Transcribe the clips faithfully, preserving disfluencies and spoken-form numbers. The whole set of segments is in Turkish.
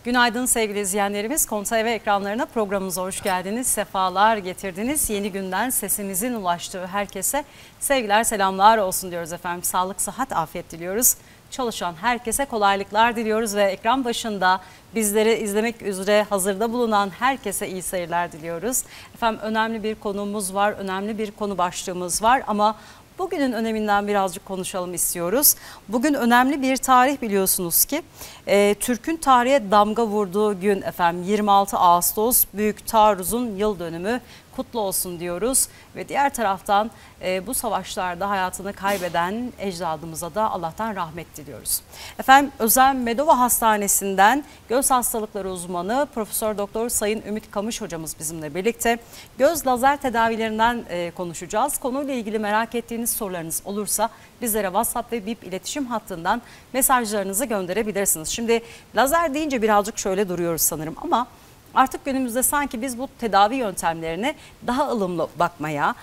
Günaydın sevgili izleyenlerimiz. Konu T V ekranlarına programımıza hoş geldiniz. Sefalar getirdiniz. Yeni günden sesimizin ulaştığı herkese sevgiler, selamlar olsun diyoruz efendim. Sağlık, sıhhat, afiyet diliyoruz. Çalışan herkese kolaylıklar diliyoruz ve ekran başında bizleri izlemek üzere hazırda bulunan herkese iyi seyirler diliyoruz. Efendim önemli bir konuğumuz var, önemli bir konu başlığımız var ama bugünün öneminden birazcık konuşalım istiyoruz. Bugün önemli bir tarih biliyorsunuz ki e, Türk'ün tarihe damga vurduğu gün efendim yirmi altı Ağustos Büyük Taarruz'un yıl dönümü kutlu olsun diyoruz. Ve diğer taraftan e, bu savaşlarda hayatını kaybeden ecdadımıza da Allah'tan rahmet diliyoruz. Efendim Özel Medova Hastanesi'nden göz hastalıkları uzmanı Profesör Doktor Sayın Ümit Kamış hocamız bizimle birlikte göz lazer tedavilerinden e, konuşacağız. Konuyla ilgili merak ettiğiniz sorularınız olursa bizlere WhatsApp ve Bip iletişim hattından mesajlarınızı gönderebilirsiniz. Şimdi lazer deyince birazcık şöyle duruyoruz sanırım ama artık günümüzde sanki biz bu tedavi yöntemlerine daha ılımlı bakmaya,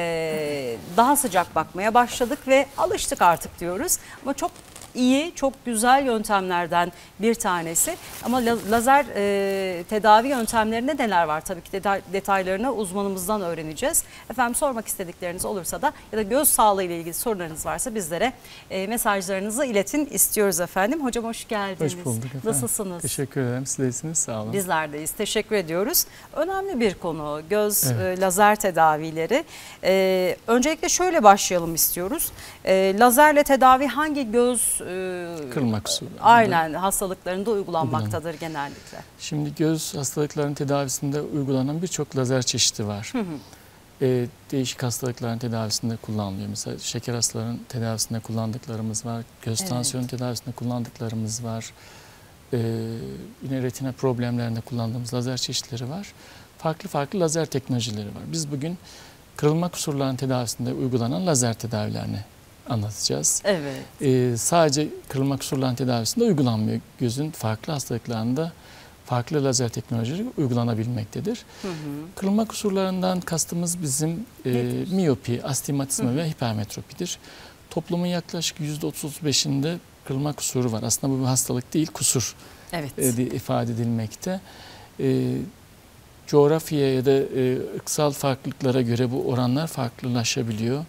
daha sıcak bakmaya başladık ve alıştık artık diyoruz. Ama çok iyi, çok güzel yöntemlerden bir tanesi. Ama lazer e, tedavi yöntemlerinde neler var? Tabii ki detay, detaylarını uzmanımızdan öğreneceğiz. Efendim sormak istedikleriniz olursa da ya da göz sağlığı ile ilgili sorularınız varsa bizlere e, mesajlarınızı iletin istiyoruz efendim. Hocam hoş geldiniz. Hoş bulduk efendim. Nasılsınız? Teşekkür ederim. Siz de iyisiniz. Sağ olun. Bizlerdeyiz. Teşekkür ediyoruz. Önemli bir konu göz evet. e, lazer tedavileri. E, öncelikle şöyle başlayalım istiyoruz. E, lazerle tedavi hangi göz kırılma kusuru. Aynen hastalıklarında uygulanmaktadır Uygulan. genellikle. Şimdi göz hastalıklarının tedavisinde uygulanan birçok lazer çeşidi var. Hı hı. Ee, değişik hastalıkların tedavisinde kullanılıyor. Mesela şeker hastalarının tedavisinde kullandıklarımız var. Göz evet. tansiyonu tedavisinde kullandıklarımız var. Ee, yine retina problemlerinde kullandığımız lazer çeşitleri var. Farklı farklı lazer teknolojileri var. Biz bugün kırılma kusurlarının tedavisinde uygulanan lazer tedavilerini anlatacağız. Evet. Ee, sadece kırılma kusurlarının tedavisinde uygulanmıyor. Gözün farklı hastalıklarında farklı lazer teknolojileri uygulanabilmektedir. Hı hı. Kırılma kusurlarından kastımız bizim e, miyopi, astigmatizma hı hı. ve hipermetropidir. Toplumun yaklaşık yüzde otuz otuz beşinde kırılma kusuru var. Aslında bu bir hastalık değil, kusur evet. e, ifade edilmekte. E, coğrafyaya ya da e, ırksal farklılıklara göre bu oranlar farklılaşabiliyor.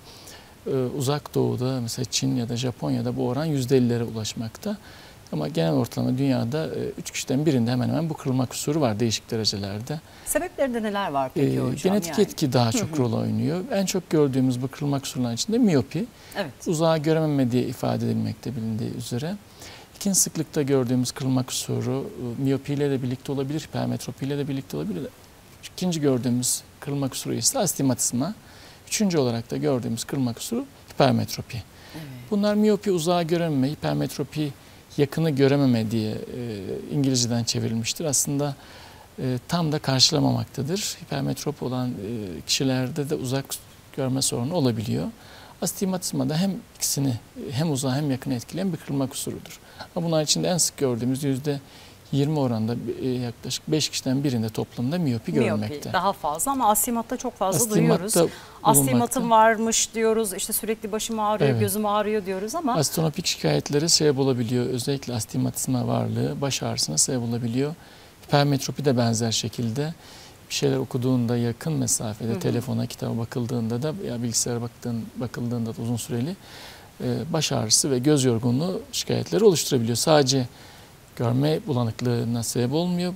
Uzak Doğu'da mesela Çin ya da Japonya'da bu oran yüzde ellilere ulaşmakta. Ama genel ortalama dünyada üç kişiden birinde hemen hemen bu kırılma kusuru var değişik derecelerde. Sebeplerinde neler var peki ee, hocam? Genetik yani? etki daha çok hı hı. rol oynuyor. En çok gördüğümüz bu kırılma kusurlarının içinde miyopi. Evet. Uzağa görememe diye ifade edilmekte bilindiği üzere. İkinci sıklıkta gördüğümüz kırılma kusuru miyopiyle de birlikte olabilir, hipermetropiyle de birlikte olabilir. İkinci gördüğümüz kırılma kusuru ise astigmatizma. Üçüncü olarak da gördüğümüz kırılma kusuru hipermetropi. Evet. Bunlar miyopi uzağa görememe, hipermetropi yakını görememe diye e, İngilizceden çevrilmiştir. Aslında e, tam da karşılamamaktadır. Hipermetropi olan e, kişilerde de uzak görme sorunu olabiliyor. Astigmatizma da hem ikisini hem uzağı hem yakını etkileyen bir kırılma kusurudur. Ama bunlar içinde en sık gördüğümüz yüzde yirmi oranda yaklaşık beş kişiden birinde toplumda miyopi, miyopi görülmekte. Daha fazla ama astigmatta çok fazla Astigmat duyuyoruz. Astigmatım varmış diyoruz, işte sürekli başım ağrıyor, evet. gözüm ağrıyor diyoruz ama. Astronopik şikayetlere sebep olabiliyor. Özellikle astigmatizma varlığı baş ağrısına sebep olabiliyor. Hipermetropi de benzer şekilde bir şeyler okuduğunda yakın mesafede, hı hı. telefona, kitaba bakıldığında da ya bilgisayara baktığın, bakıldığında da uzun süreli baş ağrısı ve göz yorgunluğu şikayetleri oluşturabiliyor. Sadece görme bulanıklığına sebep olmuyor.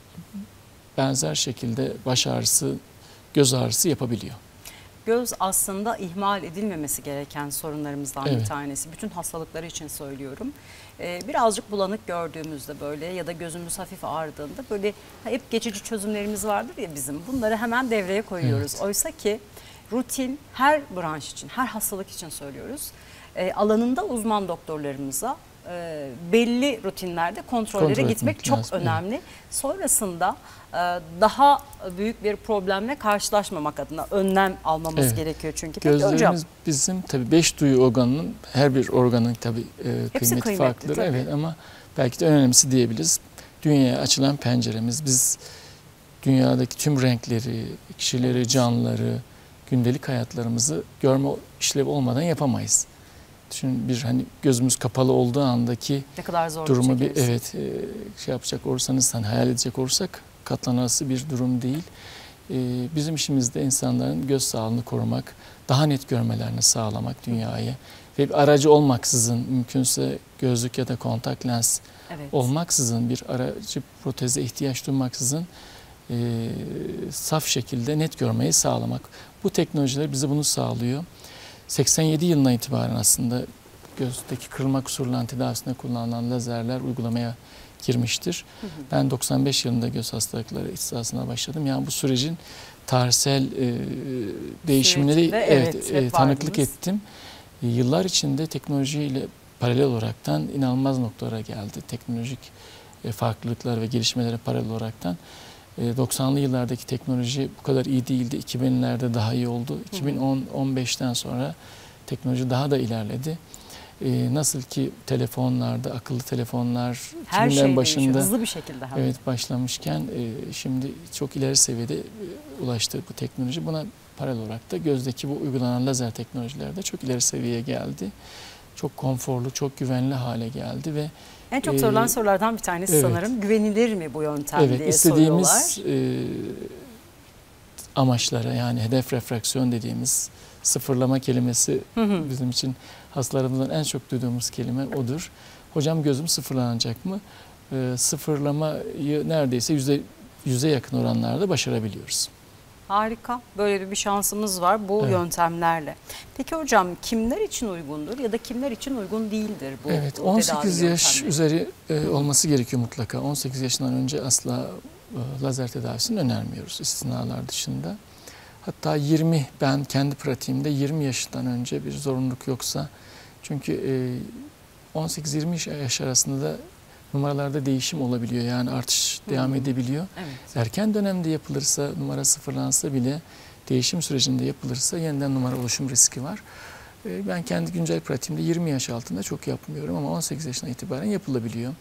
Benzer şekilde baş ağrısı, göz ağrısı yapabiliyor. Göz aslında ihmal edilmemesi gereken sorunlarımızdan evet. bir tanesi. Bütün hastalıkları için söylüyorum. Ee, birazcık bulanık gördüğümüzde böyle ya da gözümüz hafif ağrıdığında böyle hep geçici çözümlerimiz vardır ya bizim. Bunları hemen devreye koyuyoruz. Evet. Oysa ki rutin her branş için, her hastalık için söylüyoruz. Ee, alanında uzman doktorlarımıza E, belli rutinlerde kontrollere Kontrol gitmek çok lazım. önemli. Evet. Sonrasında e, daha büyük bir problemle karşılaşmamak adına önlem almamız evet. gerekiyor çünkü. Gözlerimiz hocam, bizim tabii beş duyu organının her bir organın tabii e, kıymeti, kıymeti farklıdır. Tabii. Evet ama belki de en önemlisi diyebiliriz. Dünyaya açılan penceremiz. Biz dünyadaki tüm renkleri, kişileri, canlıları, gündelik hayatlarımızı görme işlevi olmadan yapamayız. Düşünün bir hani gözümüz kapalı olduğu andaki ne kadar zor durumu bir evet e, şey yapacak olursanız hani hayal edecek olursak katlanası bir durum değil. E, bizim işimizde insanların göz sağlığını korumak, daha net görmelerini sağlamak dünyayı ve bir aracı olmaksızın mümkünse gözlük ya da kontak lens evet. olmaksızın bir aracı proteze ihtiyaç duymaksızın e, saf şekilde net görmeyi sağlamak. Bu teknolojiler bize bunu sağlıyor. seksen yedi yılına itibaren aslında gözdeki kırılma kusurlarının tedavisinde kullanılan lazerler uygulamaya girmiştir. Hı hı. Ben doksan beş yılında göz hastalıkları ihtisasına başladım. Yani bu sürecin tarihsel e, değişimine de evet, evet, e, tanıklık ettim. E, yıllar içinde teknolojiyle paralel olaraktan inanılmaz noktalara geldi. Teknolojik e, farklılıklar ve gelişmelere paralel olaraktan. E, doksanlı yıllardaki teknoloji bu kadar iyi değildi. iki binlerde daha iyi oldu. iki bin on on beşten sonra teknoloji daha da ilerledi. Ee, nasıl ki telefonlarda, akıllı telefonlar her şey başında hızlı bir şekilde. Hem. Evet başlamışken e, şimdi çok ileri seviyede e, ulaştı bu teknoloji. Buna paralel olarak da gözdeki bu uygulanan lazer teknolojileri de çok ileri seviyeye geldi. Çok konforlu, çok güvenli hale geldi ve en çok sorulan e, sorulardan bir tanesi evet. sanırım güvenilir mi bu yöntem evet, diye istediğimiz, soruyorlar. E, amaçlara yani hedef refraksiyon dediğimiz sıfırlama kelimesi hı hı. bizim için hastalarımızdan en çok duyduğumuz kelime odur. Hocam gözüm sıfırlanacak mı? E, sıfırlamayı neredeyse yüzde yüze yakın oranlarda başarabiliyoruz. Harika. Böyle bir şansımız var bu evet. yöntemlerle. Peki hocam kimler için uygundur ya da kimler için uygun değildir bu evet, bu on sekiz yaş üzeri e, olması gerekiyor mutlaka. on sekiz yaşından önce asla e, lazer tedavisini önermiyoruz istisnalar dışında. Hatta yirmi ben kendi pratiğimde yirmi yaşından önce bir zorunluluk yoksa çünkü on sekiz yirmi yaş arasında da numaralarda değişim olabiliyor. Yani artış hmm. devam edebiliyor. Evet. Erken dönemde yapılırsa numara sıfırlansa bile değişim sürecinde yapılırsa yeniden numara oluşum riski var. Ben kendi güncel pratiğimde yirmi yaş altında çok yapmıyorum ama on sekiz yaşından itibaren yapılabiliyor.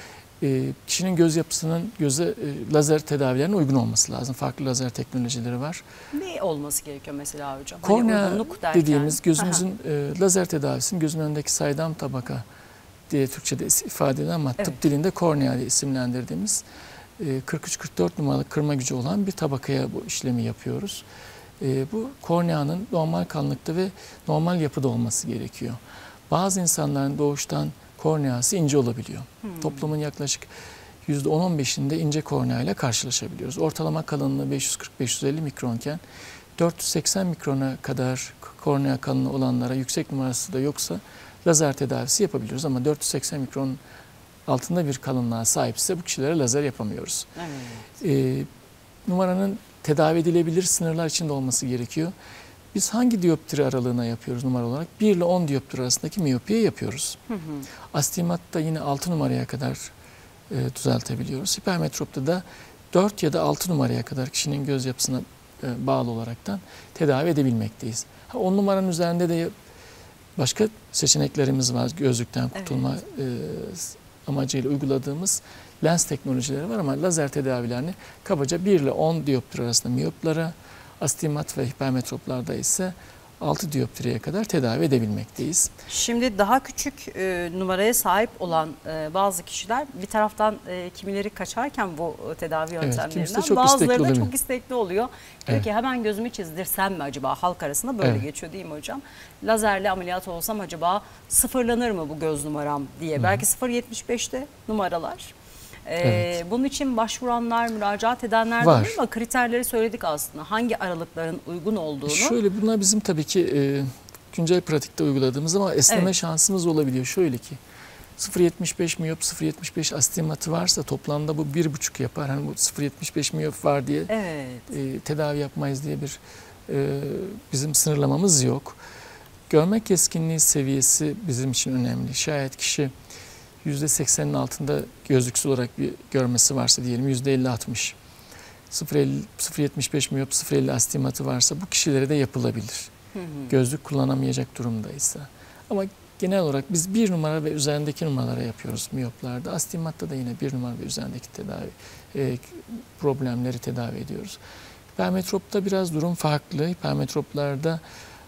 E, kişinin göz yapısının göze e, lazer tedavilerine uygun olması lazım. Farklı lazer teknolojileri var. Ne olması gerekiyor mesela hocam? Kornea hani dediğimiz gözümüzün e, lazer tedavisinin gözün önündeki saydam tabaka diye Türkçe'de ifade edilen ama evet. tıp dilinde kornea diye isimlendirdiğimiz e, kırk üç kırk dört numaralı kırma gücü olan bir tabakaya bu işlemi yapıyoruz. E, bu korneanın normal kalınlıkta ve normal yapıda olması gerekiyor. Bazı insanların doğuştan korneası ince olabiliyor. Hmm. Toplumun yaklaşık yüzde on on beşinde ince kornea ile karşılaşabiliyoruz. Ortalama kalınlığı beş yüz kırk beş yüz elli mikronken dört yüz seksen mikrona kadar kornea kalınlığı olanlara yüksek numarası da yoksa lazer tedavisi yapabiliyoruz. Ama dört yüz seksen mikron altında bir kalınlığa sahipse bu kişilere lazer yapamıyoruz. Evet. Ee, numaranın tedavi edilebilir sınırlar içinde olması gerekiyor. Biz hangi diyoptri aralığına yapıyoruz numara olarak? bir ile on diyoptri arasındaki miyopiye yapıyoruz. Hı hı. Astigmatta yine altı numaraya kadar e, düzeltebiliyoruz. Hipermetropta da dört ya da altı numaraya kadar kişinin göz yapısına e, bağlı olaraktan tedavi edebilmekteyiz. Ha, on numaranın üzerinde de başka seçeneklerimiz var. Gözlükten kurtulma evet. e, amacıyla uyguladığımız lens teknolojileri var ama lazer tedavilerini kabaca bir ile on diyoptri arasında miyoplara, astigmat ve hipermetroplarda ise altı diyoptriye kadar tedavi edebilmekteyiz. Şimdi daha küçük e, numaraya sahip olan e, bazı kişiler bir taraftan e, kimileri kaçarken bu tedavi yöntemlerinden evet, çok bazıları da çok istekli oluyor. Diyor evet. ki hemen gözümü çizdirsem mi acaba, halk arasında böyle evet. geçiyor değil mi hocam? Lazerle ameliyat olsam acaba sıfırlanır mı bu göz numaram diye. Hı. Belki sıfır virgül yetmiş beşte numaralar. Ee, evet. Bunun için başvuranlar, müracaat edenler var. De ama kriterleri söyledik aslında. Hangi aralıkların uygun olduğunu. Şöyle bunlar bizim tabii ki e, güncel pratikte uyguladığımız ama esneme evet. şansımız olabiliyor. Şöyle ki sıfır virgül yetmiş beş miyop, sıfır virgül yetmiş beş astigmatı varsa toplamda bu bir buçuk yapar. Hani bu sıfır virgül yetmiş beş miyop var diye evet. e, tedavi yapmayız diye bir e, bizim sınırlamamız yok. Görme keskinliği seviyesi bizim için önemli. Şayet kişi yüzde seksenin altında gözlüksüz olarak bir görmesi varsa diyelim yüzde elli altmış. sıfır virgül yetmiş beş miyop, sıfır virgül elli astigmatı varsa bu kişilere de yapılabilir. Hı hı. Gözlük kullanamayacak durumdaysa. Ama genel olarak biz bir numara ve üzerindeki numaralara yapıyoruz miyoplarda. Astigmatta da yine bir numara ve üzerindeki tedavi e, problemleri tedavi ediyoruz. Hipermetropta biraz durum farklı. Hipermetroplarda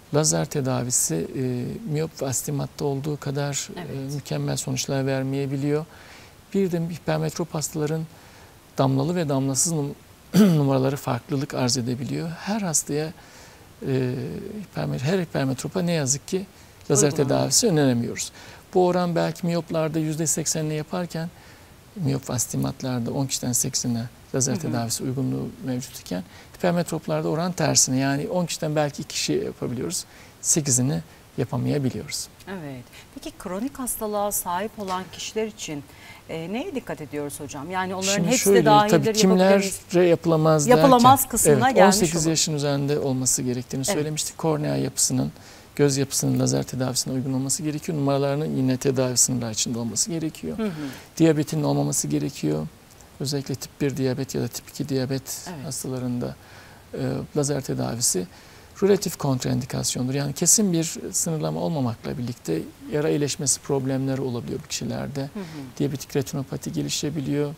lazer tedavisi e, miyop ve astigmatta olduğu kadar evet. e, mükemmel sonuçlar vermeyebiliyor. Bir de hipermetrop hastaların damlalı ve damlasız num numaraları farklılık arz edebiliyor. Her hastaya e, hipermet her hipermetropa ne yazık ki lazer Uygulama. tedavisi öneremiyoruz. Bu oran belki miyoplarda yüzde seksenini yaparken miyop ve astigmatlarda on kişiden seksenine lazer hı hı. tedavisi uygunluğu mevcut iken hipermetroplarda oran tersine, yani on kişiden belki iki kişi yapabiliyoruz, sekizini yapamayabiliyoruz. Evet. Peki kronik hastalığa sahip olan kişiler için e, neye dikkat ediyoruz hocam? Yani onların Şimdi hepsi şöyle, de dahildir, tabii kimlere yapılamaz derken, yapılamaz kısmına evet, gelmiş on sekiz olur. yaşın üzerinde olması gerektiğini evet. söylemiştik. Kornea yapısının, göz yapısının lazer tedavisine uygun olması gerekiyor. Numaralarının yine tedavi sınırları içinde olması gerekiyor. Hı hı. Diyabetin olmaması gerekiyor. Özellikle tip bir diyabet ya da tip iki diyabet evet. hastalarında e, lazer tedavisi relatif kontraindikasyondur. Yani kesin bir sınırlama olmamakla birlikte yara iyileşmesi problemleri olabiliyor bu kişilerde. Hı hı. Diyabetik retinopati gelişebiliyor.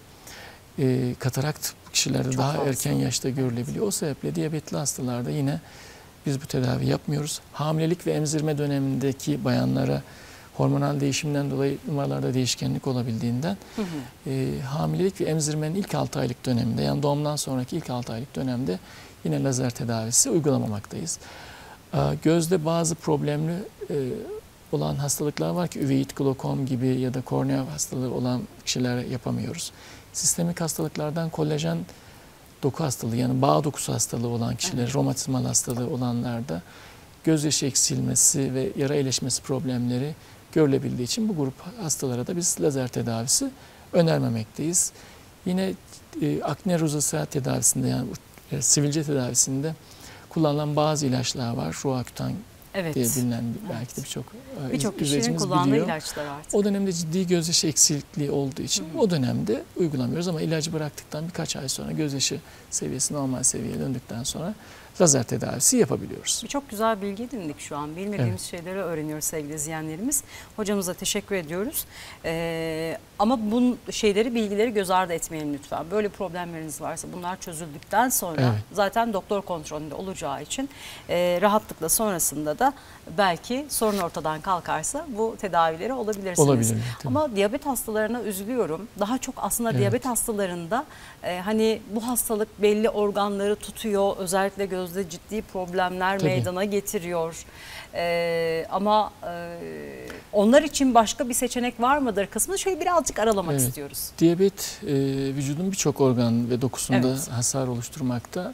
E, katarakt bu kişilerde Çok daha fazla. erken yaşta görülebiliyor. O sebeple diyabetli hastalarda yine biz bu tedavi yapmıyoruz. Hamilelik ve emzirme dönemindeki bayanlara hormonal değişimden dolayı numaralarda değişkenlik olabildiğinden hı hı. E, hamilelik ve emzirmenin ilk altı aylık döneminde, yani doğumdan sonraki ilk altı aylık dönemde yine lazer tedavisi uygulamamaktayız. E, gözde bazı problemli e, olan hastalıklar var ki üveit glokom gibi ya da kornea hastalığı olan kişilere yapamıyoruz. Sistemik hastalıklardan kolajen doku hastalığı, yani bağ dokusu hastalığı olan kişiler, evet. romatizmal hastalığı olanlarda gözyaşı eksilmesi ve yara iyileşmesi problemleri görülebildiği için bu grup hastalara da biz lazer tedavisi önermemekteyiz. Yine e, akne rozasea tedavisinde, yani e, sivilce tedavisinde kullanılan bazı ilaçlar var. Roakutan evet. diye bilinen belki evet. de birçok birçok kişinin kullandığı ilaçlar artık. O dönemde ciddi gözyaşı eksikliği olduğu için Hı. o dönemde uygulamıyoruz ama ilacı bıraktıktan birkaç ay sonra gözyaşı seviyesi normal seviyeye döndükten sonra lazer tedavisi yapabiliyoruz. Çok güzel bilgi edindik şu an. Bilmediğimiz evet. şeyleri öğreniyoruz sevgili izleyenlerimiz. Hocamıza teşekkür ediyoruz. Ee, ama bu şeyleri, bilgileri göz ardı etmeyin lütfen. Böyle problemleriniz varsa bunlar çözüldükten sonra evet. zaten doktor kontrolünde olacağı için e, rahatlıkla sonrasında da belki sorun ortadan kalkarsa bu tedavileri olabilirsiniz. Olabilir. Ama diyabet hastalarına üzülüyorum. Daha çok aslında evet. diyabet hastalarında e, hani bu hastalık belli organları tutuyor. Özellikle gözde ciddi problemler Tabii. meydana getiriyor. Ee, ama e, onlar için başka bir seçenek var mıdır kısmını şöyle birazcık aralamak evet. istiyoruz. Diyabet e, vücudun birçok organ ve dokusunda evet. hasar oluşturmakta.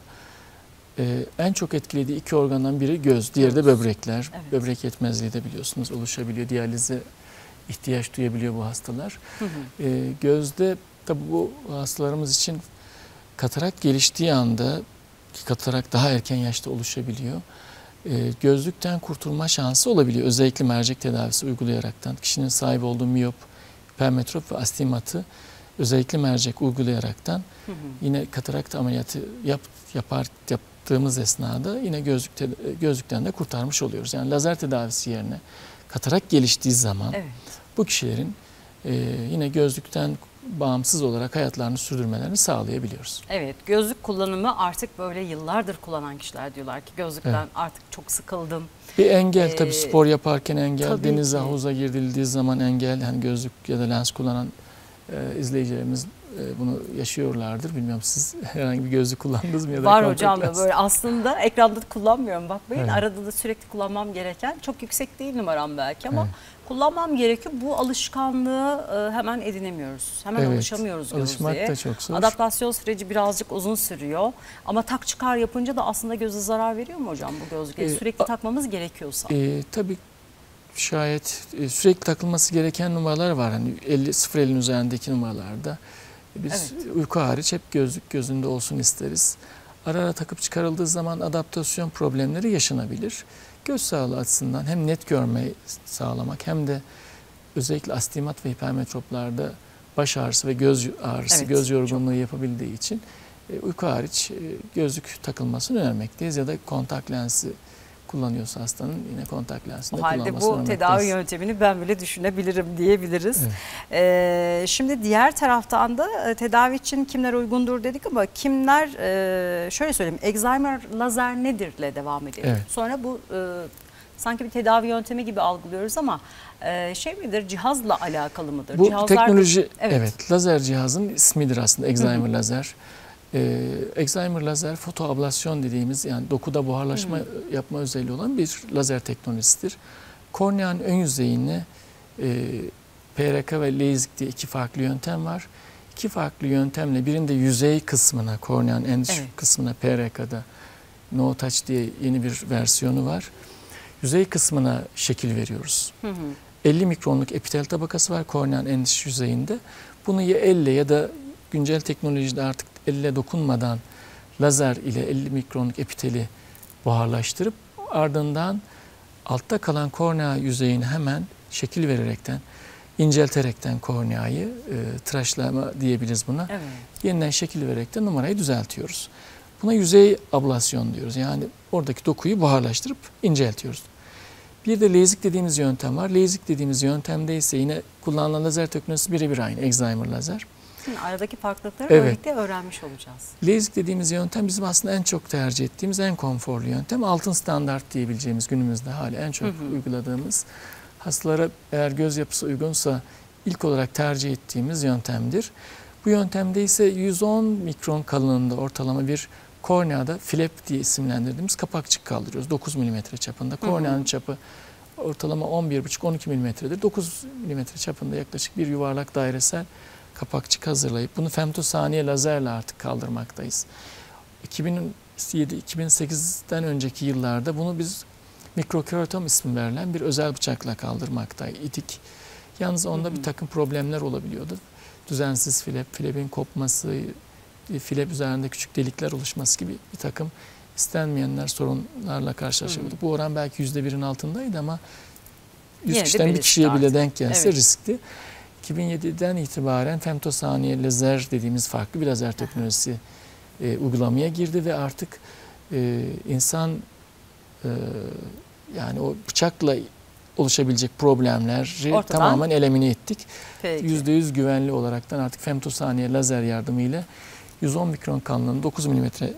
E, en çok etkilediği iki organdan biri göz, diğeri de böbrekler. Evet. Böbrek yetmezliği de biliyorsunuz oluşabiliyor. Diyalize ihtiyaç duyabiliyor bu hastalar. Hı hı. E, gözde tabi bu hastalarımız için katarak geliştiği anda, ki katarak daha erken yaşta oluşabiliyor. E, gözlükten kurtulma şansı olabiliyor. Özellikle mercek tedavisi uygulayaraktan. Kişinin sahip olduğu miyop, hipermetrop ve astigmatı özellikle mercek uygulayaraktan hı hı. yine katarakt ameliyatı yap, yapar, yaptığımız esnada yine gözlük te, gözlükten de kurtarmış oluyoruz. Yani lazer tedavisi yerine katarak geliştiği zaman evet. bu kişilerin e, yine gözlükten bağımsız olarak hayatlarını sürdürmelerini sağlayabiliyoruz. Evet, gözlük kullanımı artık böyle yıllardır kullanan kişiler diyorlar ki gözlükten evet. artık çok sıkıldım. Bir engel ee, tabii spor yaparken engel, tabii denize ki. havuza girildiği zaman engel, yani gözlük ya da lens kullanan e, izleyicilerimiz e, bunu yaşıyorlardır. Bilmiyorum siz herhangi bir gözlük kullandınız mı ya da Var hocam da böyle aslında ekranda kullanmıyorum bakmayın. Evet. Arada da sürekli kullanmam gereken, çok yüksek değil numaram belki ama evet. kullanmam gerekiyor. Bu alışkanlığı e, hemen edinemiyoruz. Hemen evet, alışamıyoruz gözlüğe. Alışmak da çok zor. Adaptasyon süreci birazcık uzun sürüyor. Ama tak çıkar yapınca da aslında göze zarar veriyor mu hocam bu gözlük? Ee, sürekli takmamız gerekiyorsa. E, tabii şayet e, sürekli takılması gereken numaralar var. Hani elli, sıfır elin üzerindeki numaralarda. Biz evet. uyku hariç hep gözlük gözünde olsun isteriz. Ara ara takıp çıkarıldığı zaman adaptasyon problemleri yaşanabilir. Göz sağlığı açısından hem net görmeyi sağlamak hem de özellikle astigmat ve hipermetroplarda baş ağrısı ve göz ağrısı, evet, göz yorgunluğu çok. yapabildiği için e, uyku hariç e, gözlük takılmasını önermekteyiz ya da kontak lensi kullanıyorsa hastanın yine kontak lensini kullanmasını önermekteyiz. O halde bu tedavi yöntemini ben bile düşünebilirim diyebiliriz. Evet. Ee, şimdi diğer taraftan da tedavi için kimler uygundur dedik ama kimler, e, şöyle söyleyeyim, Excimer lazer nedirle devam edelim. Evet. Sonra bu e, sanki bir tedavi yöntemi gibi algılıyoruz ama e, şey midir, cihazla alakalı mıdır? Bu Cihazlar, teknoloji, evet. evet, lazer cihazın ismidir aslında, Excimer lazer. Ee, Excimer lazer fotoablasyon dediğimiz, yani dokuda buharlaşma hı hı. yapma özelliği olan bir lazer teknolojisidir. Korneanın ön yüzeyine e, P R K ve LASIK diye iki farklı yöntem var. İki farklı yöntemle birinde yüzey kısmına, korneanın en düşük evet. kısmına P R K'da No Touch diye yeni bir versiyonu var. Yüzey kısmına şekil veriyoruz. Hı hı. elli mikronluk epitel tabakası var korneanın en dış yüzeyinde. Bunu ya elle ya da güncel teknolojide artık elle dokunmadan lazer ile elli mikronluk epiteli buharlaştırıp ardından altta kalan kornea yüzeyini hemen şekil vererekten, incelterekten korneayı, e, tıraşlama diyebiliriz buna. Evet. Yeniden şekil vererekten numarayı düzeltiyoruz. Buna yüzey ablasyon diyoruz. Yani oradaki dokuyu buharlaştırıp inceltiyoruz. Bir de LASIK dediğimiz yöntem var. LASIK dediğimiz yöntemde ise yine kullanılan lazer teknolojisi birebir aynı. Excimer lazer. Şimdi aradaki farklılıkları evet. birlikte öğrenmiş olacağız. LASIK dediğimiz yöntem bizim aslında en çok tercih ettiğimiz, en konforlu yöntem. Altın standart diyebileceğimiz, günümüzde hala en çok hı hı. uyguladığımız, hastalara eğer göz yapısı uygunsa ilk olarak tercih ettiğimiz yöntemdir. Bu yöntemde ise yüz on mikron kalınlığında ortalama bir korneada flap diye isimlendirdiğimiz kapakçık kaldırıyoruz. dokuz milimetre çapında. Korneanın çapı ortalama on bir buçuk on iki milimetredir. dokuz milimetre çapında yaklaşık bir yuvarlak dairesel kapakçık hazırlayıp bunu femtosaniye lazerle artık kaldırmaktayız. iki bin yedi iki bin sekizden önceki yıllarda bunu biz mikrokeratom ismi verilen bir özel bıçakla kaldırmaktaydık. Yalnız onda hı hı. bir takım problemler olabiliyordu. Düzensiz flap, flap'in kopması, flap üzerinde küçük delikler oluşması gibi bir takım istenmeyenler, sorunlarla karşılaşıyorduk. Bu oran belki yüzde birin altındaydı ama yüz kişiden bir kişiye bile denk gelse evet. riskli. iki bin yediden itibaren femtosaniye lazer dediğimiz farklı bir lazer teknolojisi e, uygulamaya girdi ve artık e, insan e, yani o bıçakla oluşabilecek problemleri ortadan tamamen elimine ettik. yüzde yüz güvenli olaraktan artık femtosaniye lazer yardımıyla yüz on mikron kalınlığında dokuz milimetre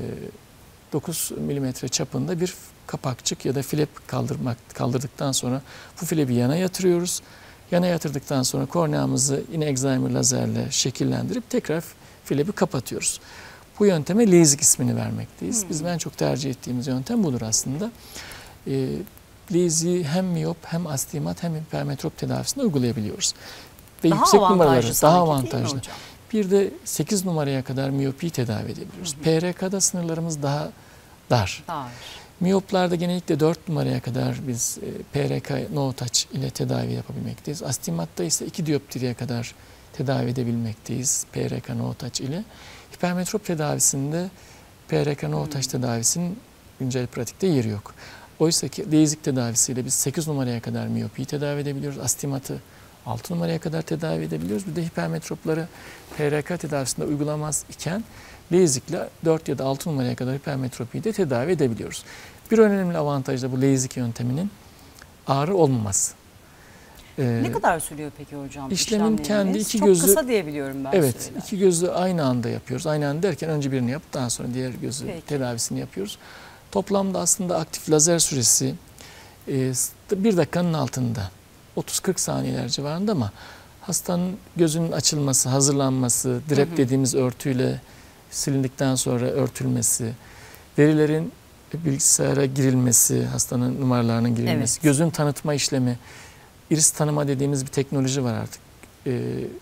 dokuz milimetre çapında bir kapakçık ya da flap kaldırmak kaldırdıktan sonra bu flap'i yana yatırıyoruz. Yana yatırdıktan sonra korneamızı yine Excimer lazerle şekillendirip tekrar flap'i kapatıyoruz. Bu yönteme LASIK ismini vermekteyiz. Hmm. Bizim en çok tercih ettiğimiz yöntem budur aslında. E, LASIK'i hem miyop hem astigmat hem hipermetrop tedavisinde uygulayabiliyoruz. Ve daha yüksek numaraları daha avantajlı. avantajlı. Bir de sekiz numaraya kadar miyopiyi tedavi edebiliyoruz. Hı hı. P R K'da sınırlarımız daha dar. dar. Miyoplarda genellikle dört numaraya kadar biz P R K No Touch ile tedavi yapabilmekteyiz. Astigmatta ise iki dioptriye kadar tedavi edebilmekteyiz P R K No Touch ile. Hipermetrop tedavisinde P R K No Touch tedavisinin güncel pratikte yeri yok. Oysa ki LASIK tedavisiyle biz sekiz numaraya kadar miyopiyi tedavi edebiliyoruz. Astigmatı altı numaraya kadar tedavi edebiliyoruz. Bir de hipermetropları P R K tedavisinde uygulamaz iken LASIK ile dört ya da altı numaraya kadar hipermetropiyi de tedavi edebiliyoruz. Bir önemli avantaj da bu LASIK yönteminin ağrı olmaması. Ee, ne kadar sürüyor peki hocam? İşlemin kendi iki Çok gözü... Çok kısa diyebiliyorum ben. Evet, süreler. iki gözü aynı anda yapıyoruz. Aynı anda derken önce birini yapıp daha sonra diğer gözü peki. tedavisini yapıyoruz. Toplamda aslında aktif lazer süresi e, bir dakikanın altında. otuz kırk saniyeler civarında ama hastanın gözünün açılması, hazırlanması, drap hı hı. dediğimiz örtüyle silindikten sonra örtülmesi, verilerin bilgisayara girilmesi, hastanın numaralarının girilmesi, evet. gözün tanıtma işlemi, iris tanıma dediğimiz bir teknoloji var artık. E,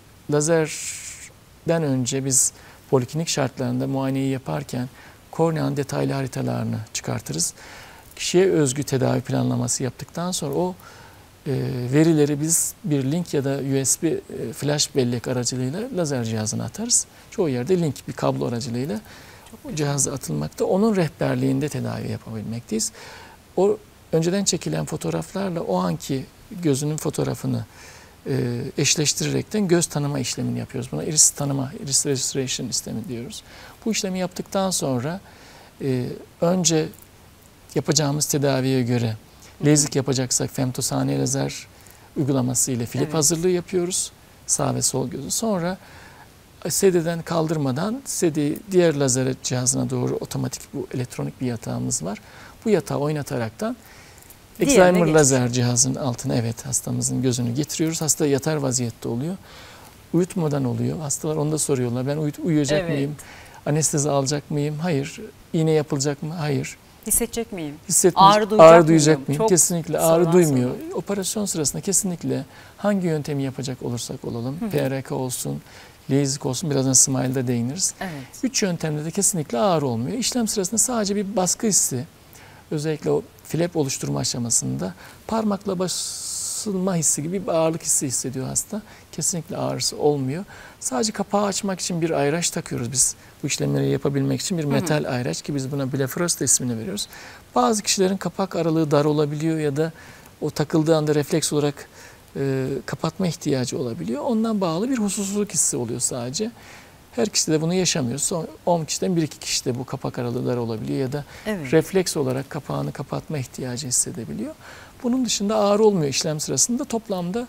lazerden önce biz poliklinik şartlarında muayeneyi yaparken korneanın detaylı haritalarını çıkartırız. Kişiye özgü tedavi planlaması yaptıktan sonra o e, verileri biz bir link ya da U S B e, flash bellek aracılığıyla lazer cihazına atarız. Çoğu yerde link bir kablo aracılığıyla o cihaza atılmakta. Onun rehberliğinde tedavi yapabilmekteyiz. O önceden çekilen fotoğraflarla o anki gözünün fotoğrafını e, eşleştirerekten göz tanıma işlemini yapıyoruz. Buna iris tanıma, iris registration işlemi diyoruz. Bu işlemi yaptıktan sonra e, önce yapacağımız tedaviye göre LASIK yapacaksak femtosaniye lazer uygulaması ile flap evet. hazırlığı yapıyoruz. Sağ ve sol gözü. Sonra S D'den kaldırmadan S D'yi diğer lazer cihazına doğru otomatik bu elektronik bir yatağımız var. Bu yatağı oynataraktan Excimer lazer cihazının altına evet hastamızın gözünü getiriyoruz. Hasta yatar vaziyette oluyor. Uyutmadan oluyor. Hastalar onu da soruyorlar. Ben uyut, uyuyacak evet. mıyım? Anestezi alacak mıyım? Hayır. İğne yapılacak mı? Hayır. Hissedecek miyim? Ağrı duyacak, ağrı duyacak mıyım? mıyım? Kesinlikle ağrı duymuyor. Sonra. Operasyon sırasında kesinlikle hangi yöntemi yapacak olursak olalım, Hı -hı. P R K olsun, LASIK olsun, birazdan Smile'da değiniriz. Evet. Üç yöntemde de kesinlikle ağrı olmuyor. İşlem sırasında sadece bir baskı hissi, özellikle o flap oluşturma aşamasında parmakla basılma hissi gibi bir ağırlık hissi hissediyor hasta. Kesinlikle ağrısı olmuyor. Sadece kapağı açmak için bir ayraç takıyoruz biz. Bu işlemleri yapabilmek için bir metal hı hı. ayraç ki biz buna blefarosta ismini veriyoruz. Bazı kişilerin kapak aralığı dar olabiliyor ya da o takıldığı anda refleks olarak e, kapatma ihtiyacı olabiliyor. Ondan bağlı bir huzursuzluk hissi oluyor sadece. Her kişi de bunu yaşamıyor. on kişiden bir iki kişi de bu kapak aralığı dar olabiliyor ya da evet. refleks olarak kapağını kapatma ihtiyacı hissedebiliyor. Bunun dışında ağrı olmuyor işlem sırasında. Toplamda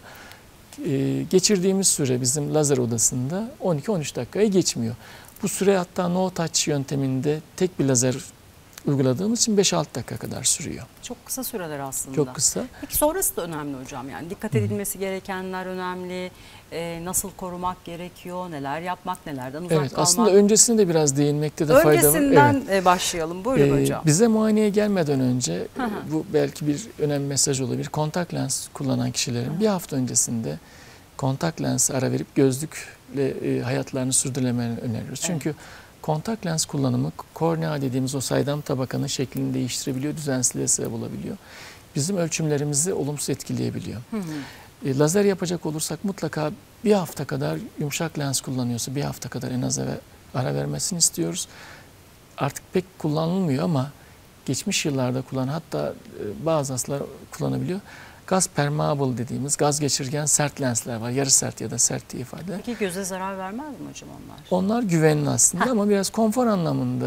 e, geçirdiğimiz süre bizim lazer odasında on iki on üç dakikaya geçmiyor. Bu süre hatta no touch yönteminde tek bir lazer uyguladığımız için beş altı dakika kadar sürüyor. Çok kısa süreler aslında. Çok kısa. Peki sonrası da önemli hocam, yani dikkat edilmesi Hı. gerekenler önemli. Ee, nasıl korumak gerekiyor, neler yapmak, nelerden uzak evet, kalmak. Aslında öncesinde biraz değinmekte de fayda var. Öncesinden evet. başlayalım. Buyurun ee, hocam. Bize muayeneye gelmeden önce Hı -hı. bu belki bir önemli mesaj olabilir. Kontak lens kullanan kişilerin Hı -hı. bir hafta öncesinde kontak lens ara verip gözlükle e, hayatlarını sürdürmelerini öneriyoruz. Evet. Çünkü kontak lens kullanımı kornea dediğimiz o saydam tabakanın şeklini değiştirebiliyor, düzensizliğe sebep olabiliyor. Bizim ölçümlerimizi olumsuz etkileyebiliyor. Hı hı. E, lazer yapacak olursak mutlaka bir hafta kadar yumuşak lens kullanıyorsa bir hafta kadar en az ara vermesini istiyoruz. Artık pek kullanılmıyor ama geçmiş yıllarda kullanan, hatta e, bazı hastalar kullanabiliyor. Gaz permeable dediğimiz gaz geçirgen sert lensler var. Yarı sert ya da sert diye ifade eder. Peki göze zarar vermez mi hocam onlar? Onlar güvenli aslında ama biraz konfor anlamında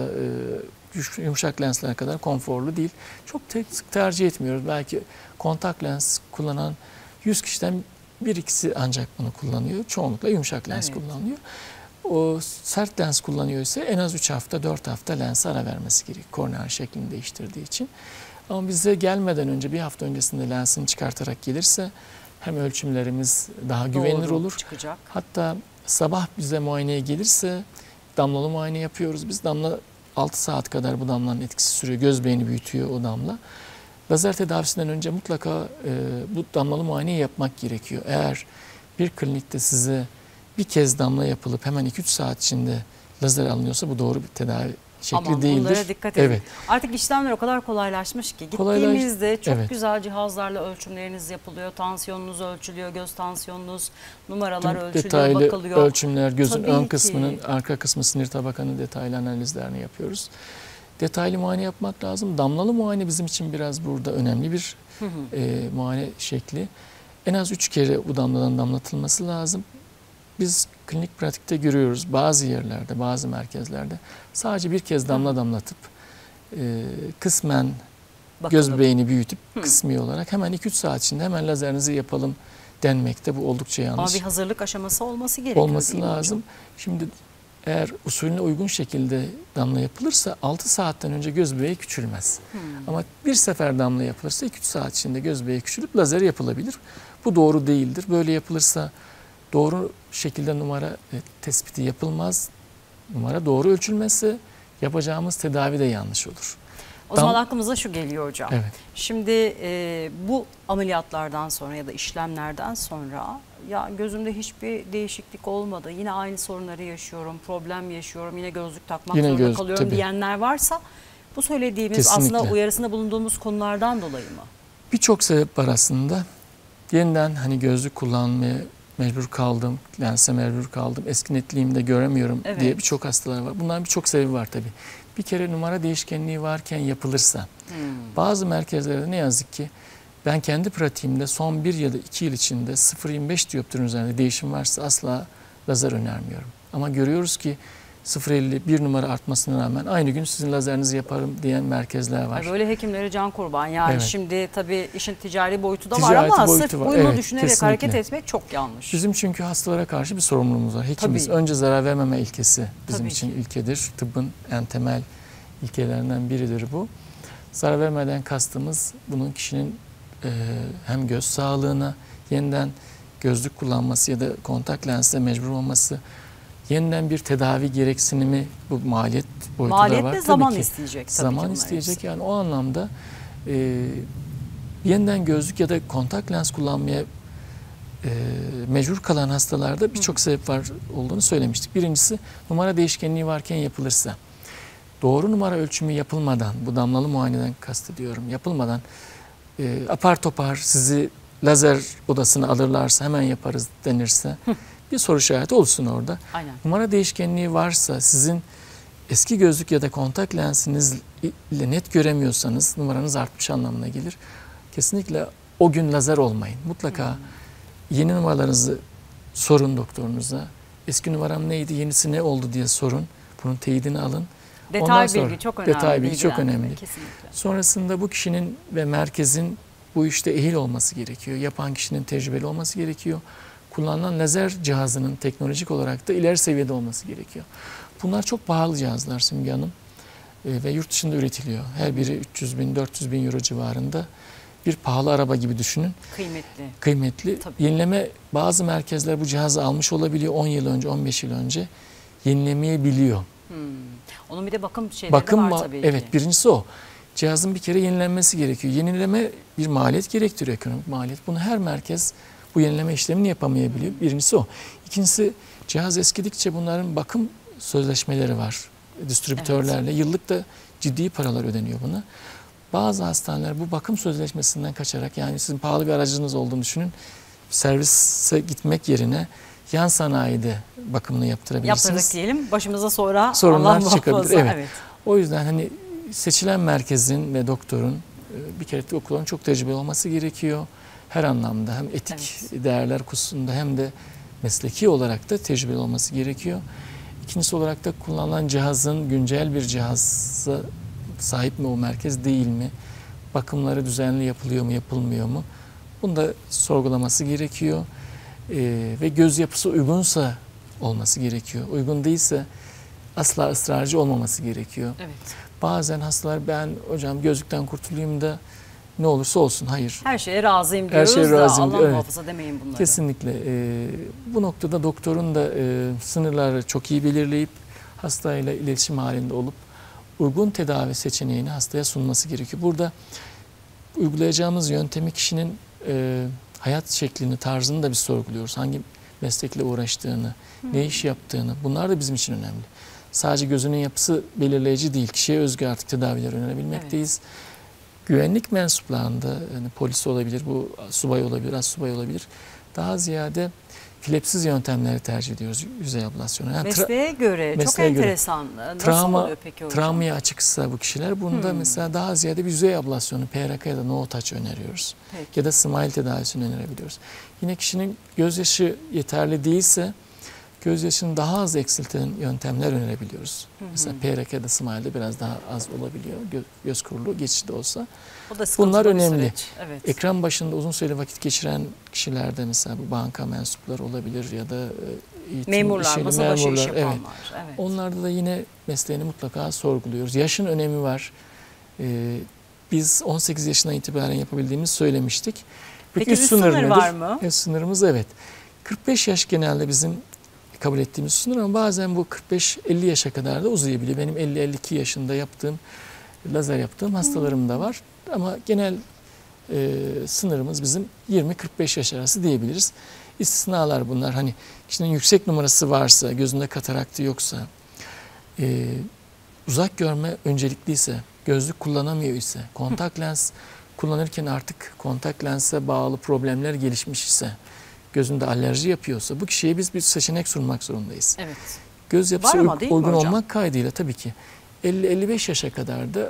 e, yumuşak lensler kadar konforlu değil. Çok te sık tercih etmiyoruz. Belki kontak lens kullanan yüz kişiden bir ikisi ancak bunu kullanıyor. Çoğunlukla yumuşak lens evet. kullanıyor. O sert lens kullanıyor ise en az üç hafta dört hafta lens ara vermesi gerekiyor. Kornea şeklini değiştirdiği için. Ama bize gelmeden önce bir hafta öncesinde lensini çıkartarak gelirse hem ölçümlerimiz daha güvenilir Doğru, olur. Çıkacak. Hatta sabah bize muayeneye gelirse damlalı muayene yapıyoruz. Biz damla altı saat kadar bu damlanın etkisi sürüyor. Göz beğeni büyütüyor o damla. Lazer tedavisinden önce mutlaka e, bu damlalı muayeneyi yapmak gerekiyor. Eğer bir klinikte size bir kez damla yapılıp hemen iki üç saat içinde lazer alınıyorsa bu doğru bir tedavi şekli Aman, değildir. Bunlara dikkat edin. Evet. Artık işlemler o kadar kolaylaşmış ki gittiğimizde çok evet. güzel cihazlarla ölçümleriniz yapılıyor. Tansiyonunuz ölçülüyor, göz tansiyonunuz, numaralar Tüm ölçülüyor, detaylı bakılıyor. ölçümler, gözün Tabii ön ki. kısmının, arka kısmı sinir tabakanın detaylı analizlerini yapıyoruz. Detaylı muayene yapmak lazım. Damlalı muayene bizim için biraz burada önemli bir hı hı. E, muayene şekli. En az üç kere bu damladan damlatılması lazım. Biz klinik pratikte görüyoruz bazı yerlerde, bazı merkezlerde sadece bir kez damla Hı. damlatıp e, kısmen Bakalım. göz bebeğini büyütüp Hı. kısmi olarak hemen iki üç saat içinde hemen lazerinizi yapalım denmekte. Bu oldukça yanlış. Ama bir hazırlık aşaması olması gerekiyor. Olması lazım. Şimdi eğer usulüne uygun şekilde damla yapılırsa altı saatten önce göz bebeği küçülmez. Hmm. Ama bir sefer damla yapılırsa iki üç saat içinde göz bebeği küçülüp lazer yapılabilir. Bu doğru değildir. Böyle yapılırsa doğru şekilde numara e, tespiti yapılmaz. Numara doğru ölçülmezse yapacağımız tedavi de yanlış olur. O zaman aklımıza şu geliyor hocam. Evet. Şimdi e, bu ameliyatlardan sonra ya da işlemlerden sonra ya gözümde hiçbir değişiklik olmadı. Yine aynı sorunları yaşıyorum, problem yaşıyorum, yine gözlük takmak yine zorunda göz, kalıyorum tabii. diyenler varsa bu söylediğimiz Kesinlikle. aslında uyarısında bulunduğumuz konulardan dolayı mı? Birçok sebep var aslında. Yeniden hani gözlük kullanmaya mecbur kaldım, lense mecbur kaldım, eski netliğimde göremiyorum evet. diye birçok hastalar var. Bunların birçok sebebi var tabii. Bir kere numara değişkenliği varken yapılırsa, hmm. bazı merkezlerde ne yazık ki ben kendi pratiğimde son bir ya da iki yıl içinde sıfır virgül yirmi beş dioptrin üzerinde değişim varsa asla lazer önermiyorum. Ama görüyoruz ki sıfır virgül elli bir numara artmasına rağmen aynı gün sizin lazerinizi yaparım diyen merkezler var. Böyle hekimleri can kurban. Yani evet. şimdi tabii işin ticari boyutu da Ticareti var ama sırf var. uyumlu evet, düşünerek kesinlikle. hareket etmek çok yanlış. Bizim çünkü hastalara karşı bir sorumluluğumuz var. Hekimiz tabii. önce zarar vermeme ilkesi bizim tabii için ki. ilkedir. Tıbbın en temel ilkelerinden biridir bu. Zarar vermeden kastımız bunun kişinin e, hem göz sağlığına, yeniden gözlük kullanması ya da kontak lensle mecbur olması, yeniden bir tedavi gereksinimi, bu maliyet boyutu maliyet da var. Maliyet de zaman ki. isteyecek. Tabii zaman isteyecek hepsi. Yani o anlamda e, yeniden gözlük ya da kontak lens kullanmaya e, mecbur kalan hastalarda birçok sebep var olduğunu söylemiştik. Birincisi, numara değişkenliği varken yapılırsa, doğru numara ölçümü yapılmadan, bu damlalı muayeneden kastediyorum, yapılmadan e, apar topar sizi lazer odasına alırlarsa, hemen yaparız denirse bir soru işareti olsun orada. Aynen. Numara değişkenliği varsa, sizin eski gözlük ya da kontak lensinizle net göremiyorsanız numaranız artmış anlamına gelir. Kesinlikle o gün lazer olmayın. Mutlaka hmm. yeni numaralarınızı sorun doktorunuza. Eski numaram neydi, yenisi ne oldu diye sorun. Bunun teyidini alın. Detay sonra, bilgi çok önemli. Detay bilgi çok önemli. Kesinlikle. Sonrasında bu kişinin ve merkezin bu işte ehil olması gerekiyor. Yapan kişinin tecrübeli olması gerekiyor. Kullanılan lazer cihazının teknolojik olarak da ileri seviyede olması gerekiyor. Bunlar çok pahalı cihazlar Simge Hanım e, ve yurt dışında üretiliyor. Her biri üç yüz bin dört yüz bin euro civarında. Bir pahalı araba gibi düşünün. Kıymetli. Kıymetli. Tabii. Yenileme, bazı merkezler bu cihazı almış olabiliyor on yıl önce, on beş yıl önce. Yenilemeyebiliyor. Hmm. Onun bir de bakım şeyleri bakım var tabii ki. Evet, birincisi o. Cihazın bir kere yenilenmesi gerekiyor. Yenileme bir maliyet gerektiriyor, ekonomik maliyet. Bunu her merkez bu yenileme işlemini yapamayabiliyor. Birincisi o. İkincisi, cihaz eskidikçe bunların bakım sözleşmeleri var. Distribütörlerle. Evet. Yıllık da ciddi paralar ödeniyor buna. Bazı hastaneler bu bakım sözleşmesinden kaçarak, yani sizin pahalı bir aracınız olduğunu düşünün, servise gitmek yerine yan sanayide bakımını yaptırabilirsiniz. Yaptırdık diyelim, başımıza sonra sorunlar Allah çıkabilir. Evet. Evet. O yüzden hani seçilen merkezin ve doktorun bir kere de okulun çok tecrübeli olması gerekiyor. Her anlamda, hem etik evet. değerler hususunda hem de mesleki olarak da tecrübeli olması gerekiyor. İkincisi olarak da kullanılan cihazın güncel bir cihaza sahip mi o merkez, değil mi? Bakımları düzenli yapılıyor mu, yapılmıyor mu? Bunu da sorgulaması gerekiyor. Ee, ve göz yapısı uygunsa olması gerekiyor. Uygun değilse asla ısrarcı olmaması gerekiyor. Evet. Bazen hastalar, ben hocam gözlükten kurtulayım da ne olursa olsun. Hayır. Her şeye razıyım diyoruz. Her şeye razıyım da Allah evet. muhafaza demeyin bunları. Kesinlikle. Ee, bu noktada doktorun da e, sınırları çok iyi belirleyip hastayla iletişim halinde olup uygun tedavi seçeneğini hastaya sunması gerekiyor. Burada uygulayacağımız yöntemi kişinin e, hayat şeklini, tarzını da biz sorguluyoruz. Hangi meslekle uğraştığını, hmm. ne iş yaptığını, bunlar da bizim için önemli. Sadece gözünün yapısı belirleyici değil. Kişiye özgü artık tedaviler önerebilmekteyiz. Evet. Güvenlik mensuplarında, yani polis olabilir, bu subay olabilir, assubay olabilir. Daha ziyade filepsiz yöntemleri tercih ediyoruz yüzey ablasyonu. Yani mesleğe göre mesleğe çok göre. enteresan. Nasıl Travma, oluyor peki hocam? Travmaya açıksa bu kişiler, bunda hmm. mesela daha ziyade bir yüzey ablasyonu, P R K ya da no touch öneriyoruz. Peki. Ya da smile tedavisini önerebiliyoruz. Yine kişinin gözyaşı yeterli değilse gözyaşını daha az eksilten yöntemler önerebiliyoruz. Hı hı. Mesela P R K'da, smile'de biraz daha az olabiliyor. Göz, göz kuruluğu geçişte olsa. O da bunlar önemli. Evet. Ekran başında uzun süre vakit geçiren kişilerde mesela bu banka mensupları olabilir ya da eğitim, memurlar, işini, masa başı memurlar, iş yapanlar. Evet. Evet. Onlarda da yine mesleğini mutlaka sorguluyoruz. Yaşın önemi var. Ee, biz on sekiz yaşından itibaren yapabildiğimizi söylemiştik. Peki üst sınır, sınır var mı? Üst sınırımız evet. kırk beş yaş genelde bizim kabul ettiğimiz sınır, ama bazen bu kırk beş elli yaşa kadar da uzayabiliyor. Benim elli elli iki yaşında yaptığım, lazer yaptığım hastalarım da var. Ama genel e, sınırımız bizim yirmi kırk beş yaş arası diyebiliriz. İstisnalar bunlar. Hani kişinin yüksek numarası varsa, gözünde kataraktı yoksa, e, uzak görme öncelikliyse, gözlük kullanamıyor ise, kontak lens kullanırken artık kontak lense bağlı problemler gelişmiş ise, gözünde alerji yapıyorsa, bu kişiye biz bir seçenek sunmak zorundayız. Evet. Göz yapısı uygun olmak kaydıyla tabii ki elli elli beş yaşa kadar da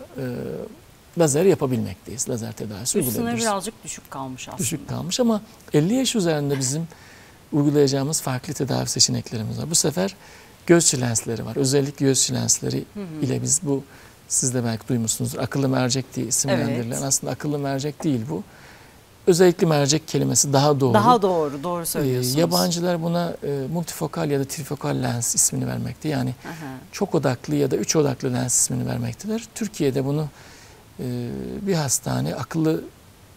e, lazer yapabilmekteyiz. Lazer tedavisi uygulayabiliriz. Sınır birazcık düşük kalmış aslında. Düşük kalmış ama elli yaş üzerinde bizim uygulayacağımız farklı tedavi seçeneklerimiz var. Bu sefer göz lensleri var. Özellikle göz lensleri hı hı. ile biz bu, siz de belki duymuşsunuzdur, akıllı mercek diye isimlendirilen. Evet. Aslında akıllı mercek değil bu. Özellikle mercek kelimesi daha doğru. Daha doğru, doğru söylüyorsunuz. Ee, yabancılar buna e, multifokal ya da trifokal lens ismini vermekte. Yani aha. çok odaklı ya da üç odaklı lens ismini vermektedir. Türkiye'de bunu e, bir hastane akıllı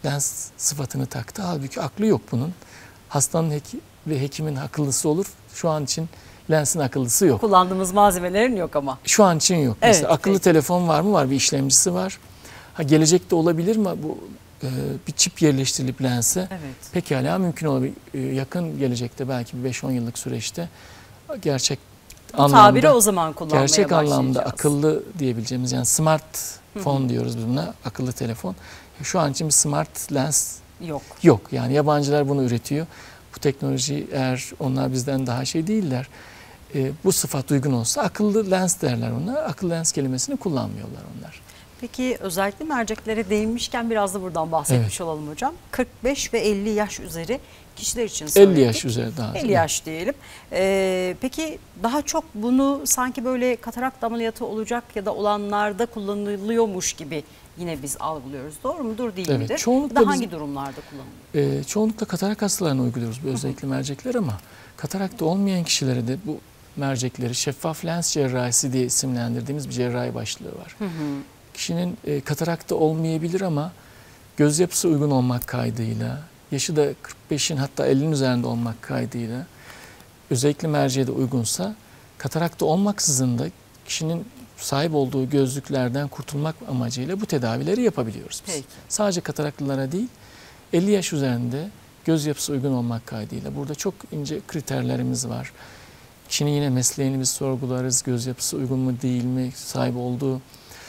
lens sıfatını taktı. Halbuki aklı yok bunun. Hastanın heki ve hekimin akıllısı olur. Şu an için lensin akıllısı yok. Kullandığımız malzemelerin yok ama. Şu an için yok. Evet, Mesela akıllı peki. telefon var mı? Var. Bir işlemcisi var. Ha, gelecekte olabilir mi? Bu e, bir çip yerleştirilip lense Evet. pekala mümkün olabilir. E, yakın gelecekte belki beş on yıllık süreçte gerçek Bu anlamda tabiri o zaman kullanmaya gerçek anlamda başlayacağız. akıllı diyebileceğimiz, yani smartphone diyoruz biz buna, akıllı telefon. Şu an için bir smart lens Yok. yok. Yani yabancılar bunu üretiyor. Bu teknoloji, eğer onlar bizden daha şey değiller, e, bu sıfat uygun olsa akıllı lens derler onlar. Akıllı lens kelimesini kullanmıyorlar onlar. Peki özellikle merceklere değinmişken biraz da buradan bahsetmiş Evet. olalım hocam. kırk beş ve elli yaş üzeri kişiler için söyledik. elli yaş üzeri daha. elli yaş diyelim. Ee, peki daha çok bunu sanki böyle katarakt ameliyatı olacak ya da olanlarda kullanılıyormuş gibi yine biz algılıyoruz. Doğru mudur, değil Evet, midir? çoğunlukla Ya da hangi biz- durumlarda kullanılıyor? E, çoğunlukla katarak hastalarına uyguluyoruz bu özellikle mercekler, ama katarakta olmayan kişilere de bu mercekleri şeffaf lens cerrahisi diye isimlendirdiğimiz bir cerrahi başlığı var. Hı hı. Kişinin e, katarakta olmayabilir ama göz yapısı uygun olmak kaydıyla, yaşı da kırk beşin hatta ellinin üzerinde olmak kaydıyla, özellikle merceğe de uygunsa, katarakta olmaksızın da kişinin sahip olduğu gözlüklerden kurtulmak amacıyla bu tedavileri yapabiliyoruz biz. Peki. Sadece kataraklılara değil, elli yaş üzerinde göz yapısı uygun olmak kaydıyla. Burada çok ince kriterlerimiz var. Kişinin yine mesleğini biz sorgularız. Göz yapısı uygun mu değil mi? Sahip olduğu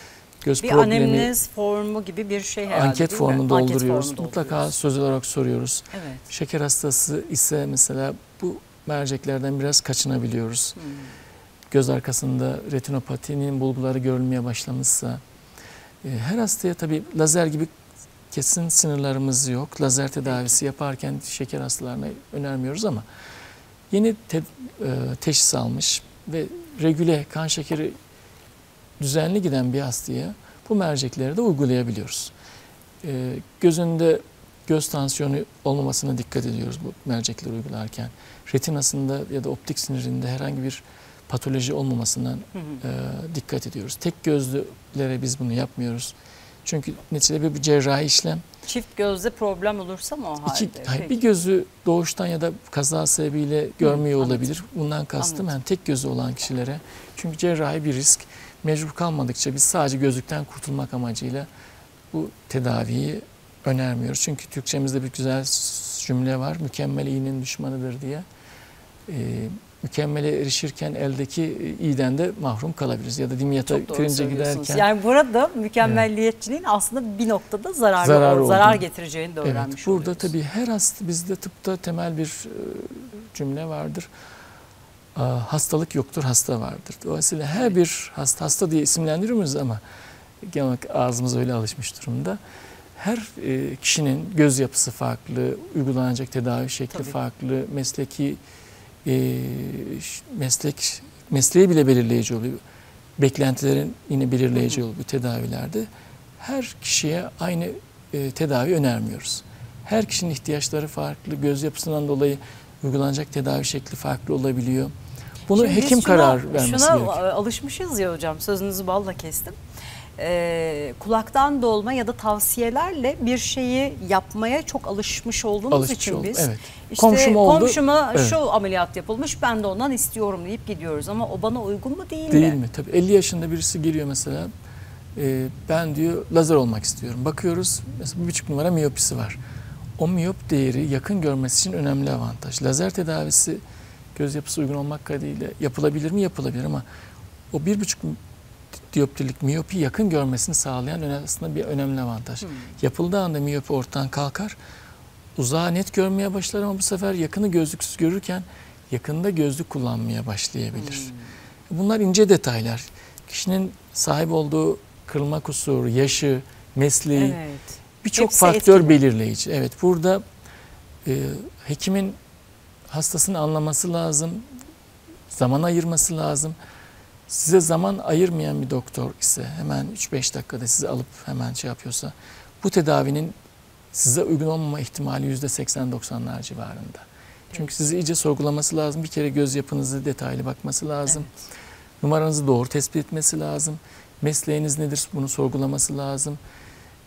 göz Bir problemi. anamnez formu gibi bir şey herhalde, Anket değil formu mi? dolduruyoruz. Anket formu Mutlaka dolduruyoruz. söz olarak soruyoruz. Evet. Şeker hastası ise mesela bu merceklerden biraz kaçınabiliyoruz. Hmm. Göz arkasında retinopatinin bulguları görülmeye başlamışsa, e, her hastaya tabii lazer gibi kesin sınırlarımız yok. Lazer tedavisi yaparken şeker hastalarına önermiyoruz ama yeni te, e, teşhis almış ve regüle kan şekeri düzenli giden bir hastaya bu mercekleri de uygulayabiliyoruz. E, gözünde göz tansiyonu olmamasına dikkat ediyoruz bu mercekleri uygularken. Retinasında ya da optik sinirinde herhangi bir patoloji olmamasından Hı hı. e, dikkat ediyoruz. Tek gözlülere biz bunu yapmıyoruz. Çünkü neticede bir cerrahi işlem. Çift gözde problem olursa mı o halde? İki, hayır, Peki. bir gözü doğuştan ya da kaza sebebiyle görmüyor anladım. olabilir. Bundan kastım Anladım. yani tek gözü olan kişilere. Çünkü cerrahi bir risk. Mecbur kalmadıkça biz sadece gözlükten kurtulmak amacıyla bu tedaviyi önermiyoruz. Çünkü Türkçemizde bir güzel cümle var. Mükemmel iyinin düşmanıdır diye. Ee, mükemmele erişirken eldeki iyiden de mahrum kalabiliriz. Ya da dimyata Çok doğru pirince söylüyorsunuz. giderken. Yani burada mükemmelliyetçiliğin aslında bir noktada zararlı, Zarar zarar, zarar olduğunu. getireceğini de Evet, öğrenmiş burada oluyoruz. tabii her hasta, bizde tıpta temel bir e, cümle vardır. A, hastalık yoktur, hasta vardır. Dolayısıyla her Evet. bir hasta, hasta diye isimlendiriyoruz ama genel olarak ağzımız öyle alışmış durumda. Her e, kişinin göz yapısı farklı, uygulanacak tedavi şekli Tabii. farklı, mesleki e, meslek mesleği bile belirleyici oluyor. Beklentilerin yine belirleyici oluyor bu tedavilerde. Her kişiye aynı e, tedavi önermiyoruz. Her kişinin ihtiyaçları farklı, göz yapısından dolayı uygulanacak tedavi şekli farklı olabiliyor. Bunu Şimdi biz hekim şuna- karar vermesi şuna gerekiyor. alışmışız ya hocam, sözünüzü balla kestim. Ee, kulaktan dolma ya da tavsiyelerle bir şeyi yapmaya çok alışmış olduğumuz Alışmış için olduk, biz evet. işte Komşum oldu, komşuma evet. şu ameliyat yapılmış, ben de ondan istiyorum deyip gidiyoruz ama o bana uygun mu değil, Değil mi? mi? Tabii elli yaşında birisi geliyor mesela, e, ben diyor lazer olmak istiyorum. Bakıyoruz mesela bir buçuk numara miyopisi var. O miyop değeri yakın görmesi için önemli avantaj. Lazer tedavisi göz yapısı uygun olmak kaydıyla yapılabilir mi? Yapılabilir ama o bir buçuk dioptrilik miyopi yakın görmesini sağlayan aslında bir önemli avantaj. Hmm. Yapıldığı anda miyopi ortadan kalkar, uzağı net görmeye başlar ama bu sefer yakını gözlüksüz görürken yakında gözlük kullanmaya başlayabilir. Hmm. Bunlar ince detaylar. Kişinin sahip olduğu kırılma kusuru, yaşı, mesleği, Evet. birçok Hepsi faktör etkili. belirleyici. Evet, burada e, hekimin hastasını anlaması lazım, zaman ayırması lazım. Size zaman ayırmayan bir doktor ise hemen üç beş dakikada sizi alıp hemen şey yapıyorsa bu tedavinin size uygun olmama ihtimali yüzde seksen doksanlar civarında. Çünkü sizi iyice sorgulaması lazım. Bir kere göz yapınızı detaylı bakması lazım. Evet. Numaranızı doğru tespit etmesi lazım. Mesleğiniz nedir bunu sorgulaması lazım.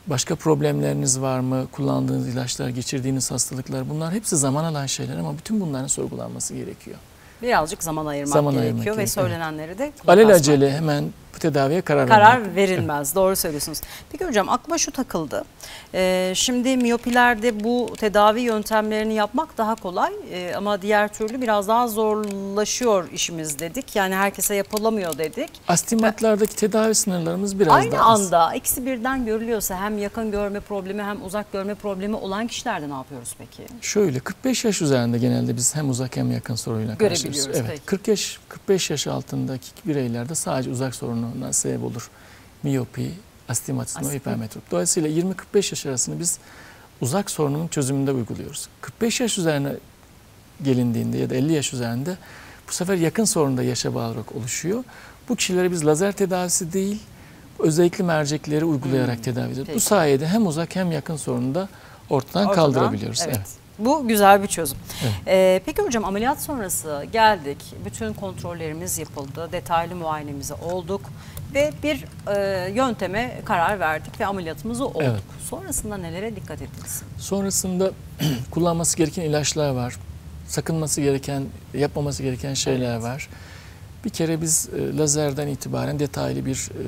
başka problemleriniz var mı? Kullandığınız ilaçlar, geçirdiğiniz hastalıklar, bunlar hepsi zaman alan şeyler ama bütün bunların sorgulanması gerekiyor. Birazcık zaman ayırmak zaman gerekiyor ayırmak ve gerekiyor. söylenenleri de alelacele hemen bu tedaviye karar, karar vermek. verilmez. Evet. Doğru söylüyorsunuz. Peki hocam, aklıma şu takıldı. Ee, şimdi miyopilerde bu tedavi yöntemlerini yapmak daha kolay ee, ama diğer türlü biraz daha zorlaşıyor işimiz dedik. Yani herkese yapılamıyor dedik. Astigmatlardaki tedavi sınırlarımız biraz Aynı daha az. anda eksi birden görülüyorsa hem yakın görme problemi hem uzak görme problemi olan kişilerde ne yapıyoruz peki? Şöyle kırk beş yaş üzerinde genelde biz hem uzak hem yakın sorunuyla karşılaşıyoruz. Evet. Peki. kırk yaş kırk beş yaş altındaki bireylerde sadece uzak sorununa sebep olur. Miyopi, astigmatizma ve hipermetrop. Dolayısıyla yirmi kırk beş yaş arasını biz uzak sorunun çözümünde uyguluyoruz. kırk beş yaş üzerine gelindiğinde ya da elli yaş üzerinde bu sefer yakın sorunda yaşa bağlı olarak oluşuyor. Bu kişilere biz lazer tedavisi değil, özellikle mercekleri uygulayarak hmm. tedavi ediyoruz. Bu sayede hem uzak hem yakın sorunu da ortadan, ortadan kaldırabiliyoruz. Evet. Evet. Bu güzel bir çözüm. Evet. Ee, peki hocam, ameliyat sonrası geldik, bütün kontrollerimiz yapıldı, detaylı muayenemize olduk ve bir e, yönteme karar verdik ve ameliyatımızı olduk. Evet. Sonrasında nelere dikkat ettiniz? Sonrasında kullanması gereken ilaçlar var, sakınması gereken, yapmaması gereken şeyler evet. var. Bir kere biz e, lazerden itibaren detaylı bir e,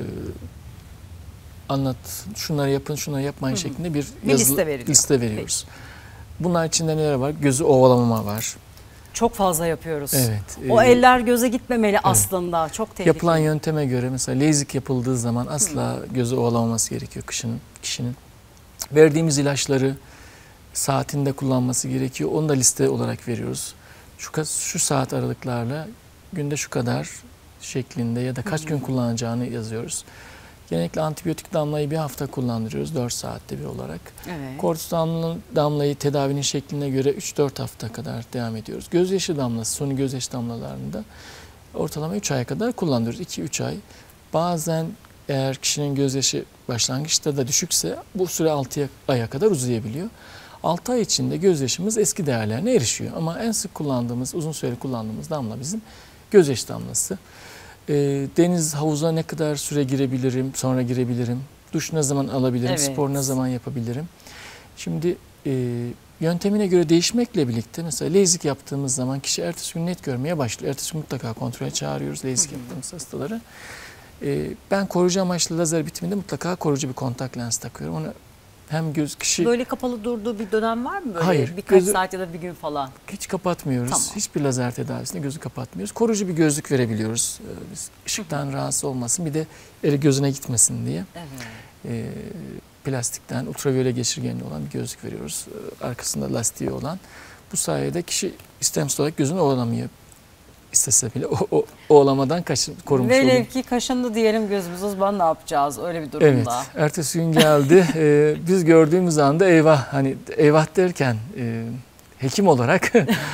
anlat, şunları yapın, şunları yapmayın hı hı. şeklinde bir, bir yazılı, liste, liste veriyoruz. Peki. Bunlar içinde neler var? Gözü ovalamama var. Çok fazla yapıyoruz. Evet. O e, eller göze gitmemeli evet. aslında. Çok tehlikeli. Yapılan yönteme göre mesela LASIK yapıldığı zaman asla hı. gözü ovalamaması gerekiyor kişinin. kişinin. Verdiğimiz ilaçları saatinde kullanması gerekiyor. Onu da liste olarak veriyoruz. Şu, şu saat aralıklarla günde şu kadar şeklinde ya da kaç hı hı. gün kullanacağını yazıyoruz. Genellikle antibiyotik damlayı bir hafta kullandırıyoruz dört saatte bir olarak. Evet. Kortizon damlayı tedavinin şekline göre üç dört hafta kadar devam ediyoruz. Gözyaşı damlası, suni gözyaşı damlalarında ortalama üç aya kadar kullanıyoruz. iki üç ay. Bazen eğer kişinin gözyaşı başlangıçta da düşükse bu süre altı aya kadar uzayabiliyor. altı ay içinde gözyaşımız eski değerlerine erişiyor. Ama en sık kullandığımız, uzun süreli kullandığımız damla bizim gözyaşı damlası. E, deniz, havuza ne kadar süre girebilirim, sonra girebilirim, duş ne zaman alabilirim, evet. spor ne zaman yapabilirim. Şimdi e, yöntemine göre değişmekle birlikte mesela LASIK yaptığımız zaman kişi ertesi gün net görmeye başlıyor. Ertesi gün mutlaka kontrole çağırıyoruz LASIK hı hı. yaptığımız hastaları. E, ben koruyucu amaçlı lazer bitiminde mutlaka koruyucu bir kontak lens takıyorum. Onu hem göz kişi... Böyle kapalı durduğu bir dönem var mı? Böyle Hayır. Birkaç gözü, saat ya da bir gün falan. Hiç kapatmıyoruz. Tamam. Hiçbir lazer tedavisinde gözü kapatmıyoruz. Koruyucu bir gözlük verebiliyoruz. Ee, biz ışıktan rahatsız olmasın. Bir de eli gözüne gitmesin diye. Evet. Ee, plastikten ultraviyole geçirgenli olan bir gözlük veriyoruz. Ee, arkasında lastiği olan. Bu sayede kişi istemsiz olarak gözünü ovalamıyor. İstese bile o, o ovalamadan kaçın, korunmuş oluyor. Velev ki kaşındı diyelim gözümüz, o zaman ne yapacağız öyle bir durumda? Evet. Ertesi gün geldi. ee, biz gördüğümüz anda eyvah, hani eyvah derken e, hekim olarak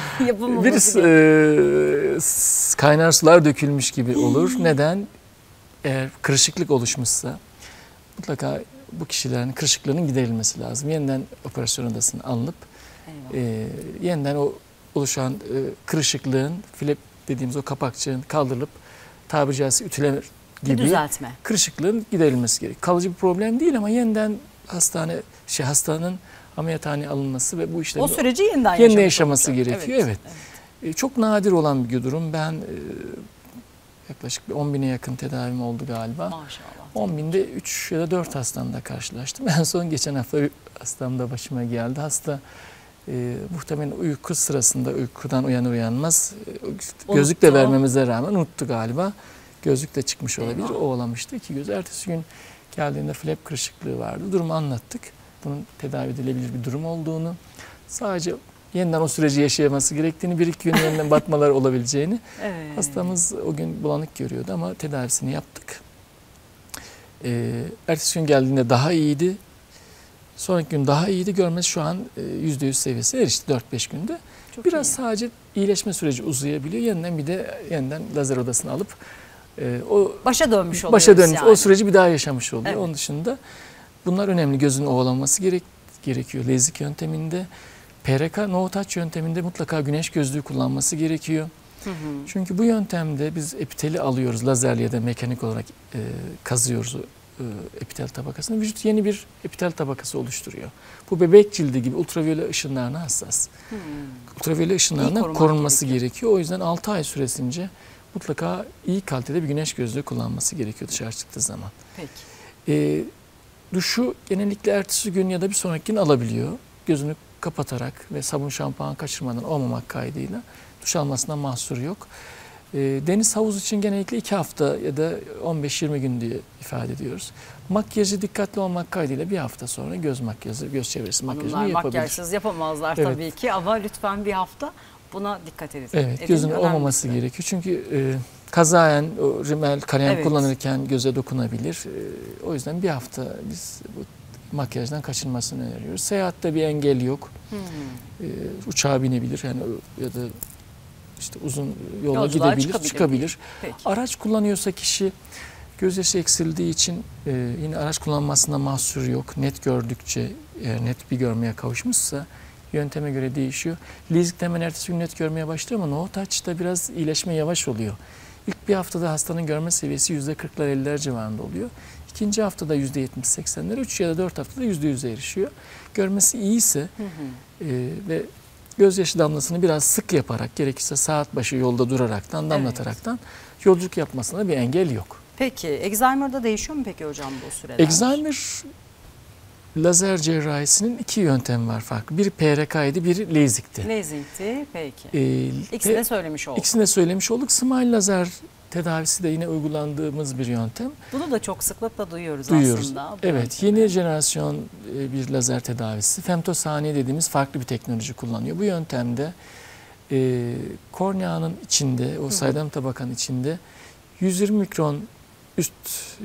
bir e, kaynar sular dökülmüş gibi olur. Neden? Eğer kırışıklık oluşmuşsa mutlaka bu kişilerin kırışıklığının giderilmesi lazım. Yeniden operasyon odasına alınıp e, yeniden o oluşan e, kırışıklığın, flap dediğimiz o kapakçığın kaldırılıp tabiri caizse ütülenir gibi düzeltme. Kırışıklığın giderilmesi gerekiyor. Kalıcı bir problem değil ama yeniden hastane şey hastanın ameliyathaneye alınması ve bu işlemin o süreci yeniden, yeniden yaşaması gerekiyor. Evet. evet. evet. E, çok nadir olan bir durum. Ben e, yaklaşık bir on bine yakın tedavim oldu galiba. Maşallah. on binde üç ya da dört hastamda karşılaştım. En son geçen hafta hastamda başıma geldi. Hasta e, muhtemelen uyku sırasında uykudan uyanır uyanmaz e, gözlük de vermemize rağmen unuttu galiba. Gözlük de çıkmış olabilir. Eyvah. Ovalamıştı. İki göz. Ertesi gün geldiğinde flap kırışıklığı vardı. Durumu anlattık. Bunun tedavi edilebilir bir durum olduğunu, sadece yeniden o süreci yaşayaması gerektiğini, bir iki gün yeniden batmalar olabileceğini. Evet. Hastamız o gün bulanık görüyordu ama tedavisini yaptık. Ee, ertesi gün geldiğinde daha iyiydi. Sonraki gün daha iyiydi. Görmesi şu an yüzde yüz seviyesine erişti dört beş günde. Çok Biraz iyi. Sadece iyileşme süreci uzayabiliyor. Yeniden bir de yeniden lazer odasına alıp e, o başa dönmüş oluyoruz başa dönmüş, yani. O süreci bir daha yaşamış oluyor. Evet. Onun dışında bunlar önemli. Gözün ovalanması gerek, gerekiyor. LASIK yönteminde, P R K no touch yönteminde mutlaka güneş gözlüğü kullanması gerekiyor. Hı hı. Çünkü bu yöntemde biz epiteli alıyoruz. Lazerle ya da mekanik olarak e, kazıyoruz e, e, epitel tabakasını, vücut yeni bir epitel tabakası oluşturuyor. Bu bebek cildi gibi ultraviyole ışınlarına hassas. Hmm. Ultraviyole ışınlarından korunması gerekiyor. gerekiyor. O yüzden altı ay süresince mutlaka iyi kalitede bir güneş gözlüğü kullanması gerekiyor dışarı çıktığı zaman. Peki. E, duşu genellikle ertesi gün ya da bir sonraki gün alabiliyor. Gözünü kapatarak ve sabun şampuan kaçırmadan olmamak kaydıyla duş almasına mahsur yok. E, deniz havuz için genellikle iki hafta ya da on beş yirmi gün diye ifade ediyoruz. Makyajı dikkatli olmak kaydıyla bir hafta sonra göz makyajı, göz çevresi makyajını Hanımlar yapabilir. makyajsız yapamazlar evet. tabii ki ama lütfen bir hafta buna dikkat edin. Evet, gözün olmaması gerekiyor. Çünkü e, kazayen o rimel, kalem evet. kullanırken göze dokunabilir. E, o yüzden bir hafta biz bu makyajdan kaçınmasını öneriyoruz. Seyahatte bir engel yok. Hmm. E, uçağa binebilir yani ya da işte uzun yola Yolculuğa gidebilir, çıkabilir. çıkabilir. Araç kullanıyorsa kişi gözyaşı eksildiği için e, yine araç kullanmasına mahsur yok. Net gördükçe, eğer net bir görmeye kavuşmuşsa yönteme göre değişiyor. Leazing'de hemen ertesi gün net görmeye başlıyor ama no touch'ta biraz iyileşme yavaş oluyor. İlk bir haftada hastanın görme seviyesi yüzde kırklar elliler civarında oluyor. İkinci haftada yüzde yetmiş seksenler, üç ya da dört haftada yüzde yüze erişiyor. Görmesi iyiyse hı hı. E, ve gözyaşı damlasını biraz sık yaparak, gerekirse saat başı yolda duraraktan, damlataraktan evet. yolculuk yapmasına bir engel yok. Peki, Alzheimer'da değişiyor mu peki hocam bu süreler? Alzheimer lazer cerrahisinin iki yöntemi var farklı. Biri P R K'ydı, biri LASIK'ti. LASIK'ti, peki. Ee, İkisini de söylemiş olduk. İkisini de söylemiş olduk. Smile lazer tedavisi de yine uygulandığımız bir yöntem. Bunu da çok sıklıkla duyuyoruz, duyuyoruz. aslında. Evet, yeni jenerasyon bir lazer tedavisi. Femtosaniye dediğimiz farklı bir teknoloji kullanıyor. Bu yöntemde e, korneanın içinde, o saydam tabakanın içinde yüz yirmi mikron üst e,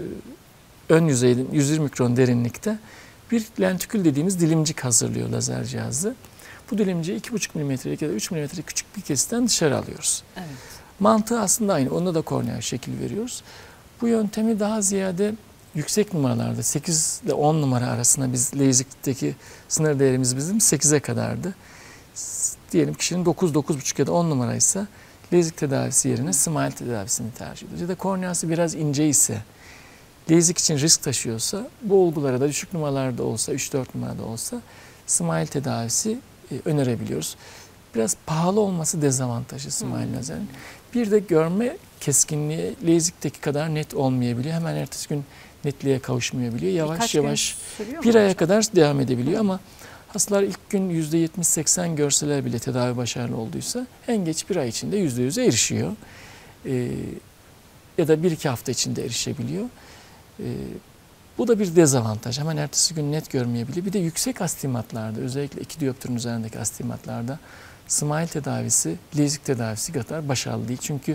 ön yüzeyden yüz yirmi mikron derinlikte bir lentikül dediğimiz dilimcik hazırlıyor lazer cihazı. Bu dilimciyi iki buçuk milimetrelik ya da üç milimetrelik küçük bir kesitten dışarı alıyoruz. Evet. Mantığı aslında aynı. Onda da korneal şekil veriyoruz. Bu yöntemi daha ziyade yüksek numaralarda sekiz ile on numara arasında biz LASIK'teki sınır değerimiz bizim sekize kadardı. Diyelim kişinin dokuz, dokuz buçuk ya da on numaraysa LASIK tedavisi yerine Smile tedavisini tercih ediyoruz. Ya da korneası biraz ince ise, LASIK için risk taşıyorsa, bu olgulara da düşük numaralarda olsa, üç dört numarada olsa Smile tedavisi e, önerebiliyoruz. Biraz pahalı olması dezavantajı Smile hmm. lazerin. Bir de görme keskinliği LASIK'teki kadar net olmayabiliyor. Hemen ertesi gün netliğe kavuşmayabiliyor. Yavaş Birkaç yavaş bir aya kadar devam edebiliyor hmm. ama hastalar ilk gün yüzde yetmiş seksen görseler bile tedavi başarılı olduysa en geç bir ay içinde yüzde yüze erişiyor. Ee, ya da bir iki hafta içinde erişebiliyor. Ee, bu da bir dezavantaj. Hemen ertesi gün net görmeyebiliyor. Bir de yüksek astigmatlarda, özellikle iki dioptrin üzerindeki astigmatlarda Smile tedavisi, LASIK tedavisi kadar başarılı değil. Çünkü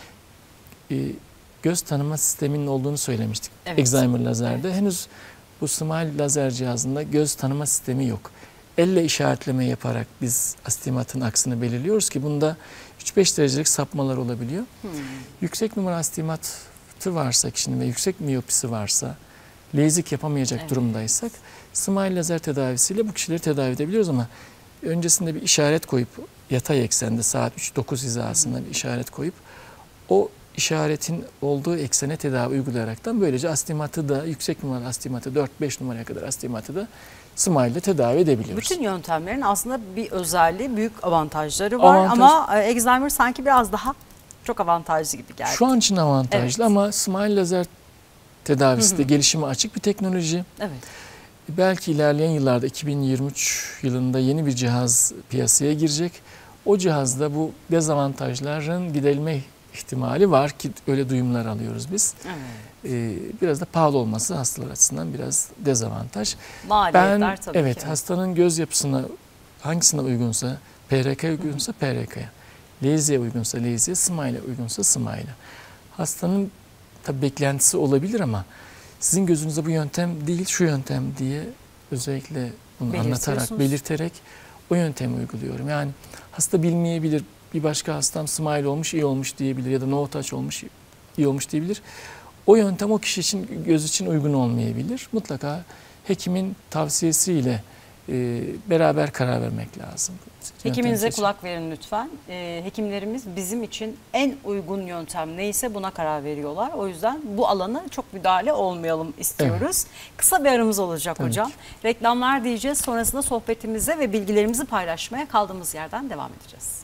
e, göz tanıma sisteminin olduğunu söylemiştik. Evet. Alzheimer lazerde. Evet. Henüz bu Smile lazer cihazında göz tanıma sistemi yok. Elle işaretleme yaparak biz astigmatın aksını belirliyoruz ki bunda üç beş derecelik sapmalar olabiliyor. Hmm. Yüksek numara astigmatı varsa kişinin ve yüksek miyopisi varsa, LASIK yapamayacak evet. durumdaysak Smile lazer tedavisiyle bu kişileri tedavi edebiliyoruz ama öncesinde bir işaret koyup yatay eksende saat üç dokuz hizasında bir işaret koyup o işaretin olduğu eksene tedavi uygulayaraktan böylece astigmatı da yüksek numaralı astigmatı dört beş numaraya kadar astigmatı da Smile ile tedavi edebiliyoruz. Bütün yöntemlerin aslında bir özelliği, büyük avantajları var Avantaj... ama Alzheimer sanki biraz daha çok avantajlı gibi geldi. Şu an için avantajlı evet. ama Smile lazer tedavisi de gelişime açık bir teknoloji. Evet. Belki ilerleyen yıllarda iki bin yirmi üç yılında yeni bir cihaz piyasaya girecek. O cihazda bu dezavantajların giderilme ihtimali var ki öyle duyumlar alıyoruz biz. Evet. Ee, biraz da pahalı olması hastalar açısından biraz dezavantaj. Maliyetler ben, tabii evet, ki. Hastanın göz yapısına hangisine uygunsa, P R K uygunsa P R K'ya, LASIK'e uygunsa LASIK'e, Smile'e uygunsa Smile'e. Hastanın tabii beklentisi olabilir ama sizin gözünüzde bu yöntem değil, şu yöntem diye özellikle bunu anlatarak, belirterek o yöntemi uyguluyorum. Yani hasta bilmeyebilir, bir başka hastam Smile olmuş, iyi olmuş diyebilir ya da no touch olmuş, iyi olmuş diyebilir. O yöntem o kişi için, göz için uygun olmayabilir. Mutlaka hekimin tavsiyesiyle e, beraber karar vermek lazım. Hekiminize kulak verin lütfen. E, hekimlerimiz bizim için en uygun yöntem neyse buna karar veriyorlar. O yüzden bu alana çok müdahale olmayalım istiyoruz. Evet. Kısa bir aramız olacak Tabii hocam. Ki. Reklamlar diyeceğiz. Sonrasında sohbetimize ve bilgilerimizi paylaşmaya kaldığımız yerden devam edeceğiz.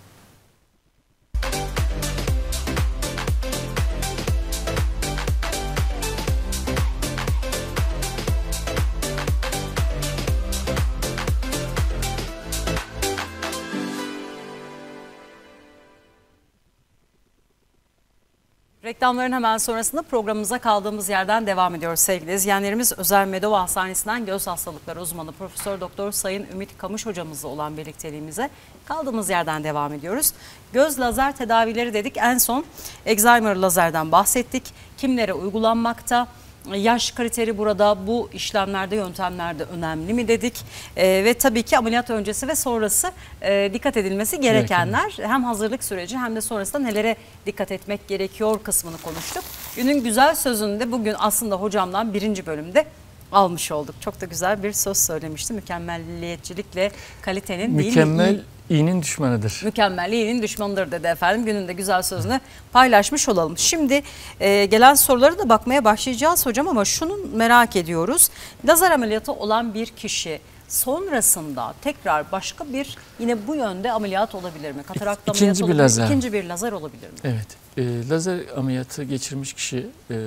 Reklamların hemen sonrasında programımıza kaldığımız yerden devam ediyoruz sevgili izleyenlerimiz. Özel Medova Hastanesi'nden göz hastalıkları uzmanı Profesör Doktor Sayın Ümit Kamış hocamızla olan birlikteliğimize kaldığımız yerden devam ediyoruz. Göz lazer tedavileri dedik. En son Excimer lazerden bahsettik. Kimlere uygulanmakta? Yaş kriteri burada bu işlemlerde, yöntemlerde önemli mi dedik. E, ve tabii ki ameliyat öncesi ve sonrası e, dikkat edilmesi gerekenler. Gereken. Hem hazırlık süreci hem de sonrasında nelere dikkat etmek gerekiyor kısmını konuştuk. Günün güzel sözünü de bugün aslında hocamdan birinci bölümde almış olduk. Çok da güzel bir söz söylemişti. Mükemmelliyetçilikle kalitenin Mükemmel değil mi? İyinin düşmanıdır. Mükemmel iyinin düşmanıdır dedi efendim. Günün de güzel sözünü paylaşmış olalım. Şimdi e, gelen sorulara da bakmaya başlayacağız hocam ama şunu merak ediyoruz. Lazer ameliyatı olan bir kişi sonrasında tekrar başka bir yine bu yönde ameliyat olabilir mi? Katarakt ameliyatı İkinci bir olabilir, lazer. İkinci bir lazer olabilir mi? Evet. E, lazer ameliyatı geçirmiş kişi e,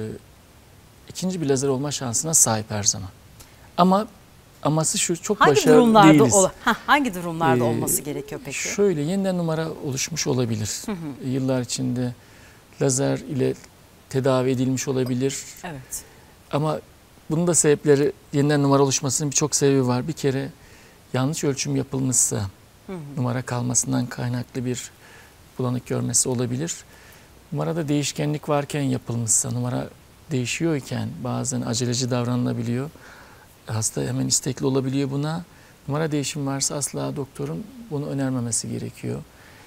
ikinci bir lazer olma şansına sahip her zaman. Ama Aması şu, çok hangi başarılı durumlarda değiliz. Ol, ha, hangi durumlarda ee, olması gerekiyor peki? Şöyle yeniden numara oluşmuş olabilir. Hı hı. Yıllar içinde lazer ile tedavi edilmiş olabilir. Evet. Ama bunun da sebepleri, yeniden numara oluşmasının birçok sebebi var. Bir kere yanlış ölçüm yapılmışsa hı hı. numara kalmasından kaynaklı bir bulanık görmesi olabilir. Numarada değişkenlik varken yapılmışsa, numara değişiyorken bazen aceleci davranılabiliyor. Hasta hemen istekli olabiliyor buna. Numara değişimi varsa asla doktorun bunu önermemesi gerekiyor.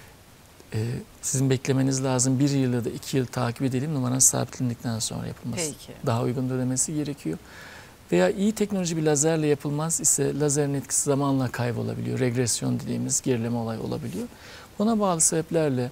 Ee, sizin beklemeniz lazım. Bir yıl ya da iki yıl takip edelim. Numaranız sabitlendikten sonra yapılması. Peki. Daha uygundur demesi gerekiyor. Veya iyi teknoloji bir lazerle yapılmaz ise lazerin etkisi zamanla kaybolabiliyor. Regresyon dediğimiz gerileme olay olabiliyor. Buna bağlı sebeplerle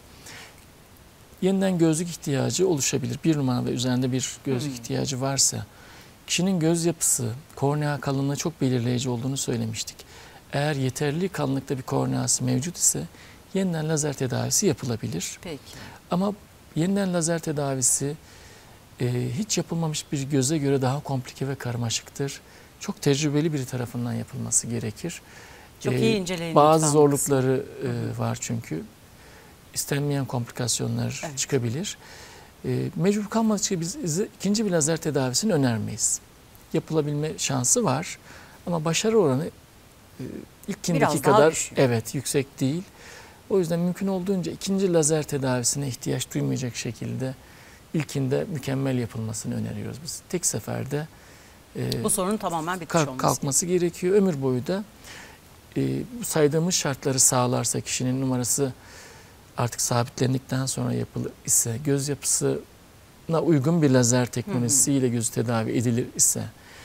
yeniden gözlük ihtiyacı oluşabilir. Bir numara ve üzerinde bir gözlük hmm. ihtiyacı varsa kişinin göz yapısı, kornea kalınlığı çok belirleyici olduğunu söylemiştik. Eğer yeterli kalınlıkta bir korneası mevcut ise yeniden lazer tedavisi yapılabilir. Peki. Ama yeniden lazer tedavisi e, hiç yapılmamış bir göze göre daha komplike ve karmaşıktır. Çok tecrübeli biri tarafından yapılması gerekir. Çok e, iyi inceleyin. Bazı zorlukları e, var çünkü. İstenmeyen komplikasyonlar evet. çıkabilir. E, mecbur kalmadığı için biz ikinci bir lazer tedavisini önermeyiz. Yapılabilme şansı var ama başarı oranı e, ilkindeki kadar düşüyor. Evet yüksek değil. O yüzden mümkün olduğunca ikinci lazer tedavisine ihtiyaç duymayacak şekilde ilkinde mükemmel yapılmasını öneriyoruz biz. Tek seferde e, bu sorunun tamamen bitmiş kalk, olması kalkması gerekiyor. Ömür boyu da e, saydığımız şartları sağlarsa kişinin numarası artık sabitlendikten sonra yapılır ise, göz yapısına uygun bir lazer teknolojisiyle gözü tedavi edilir ise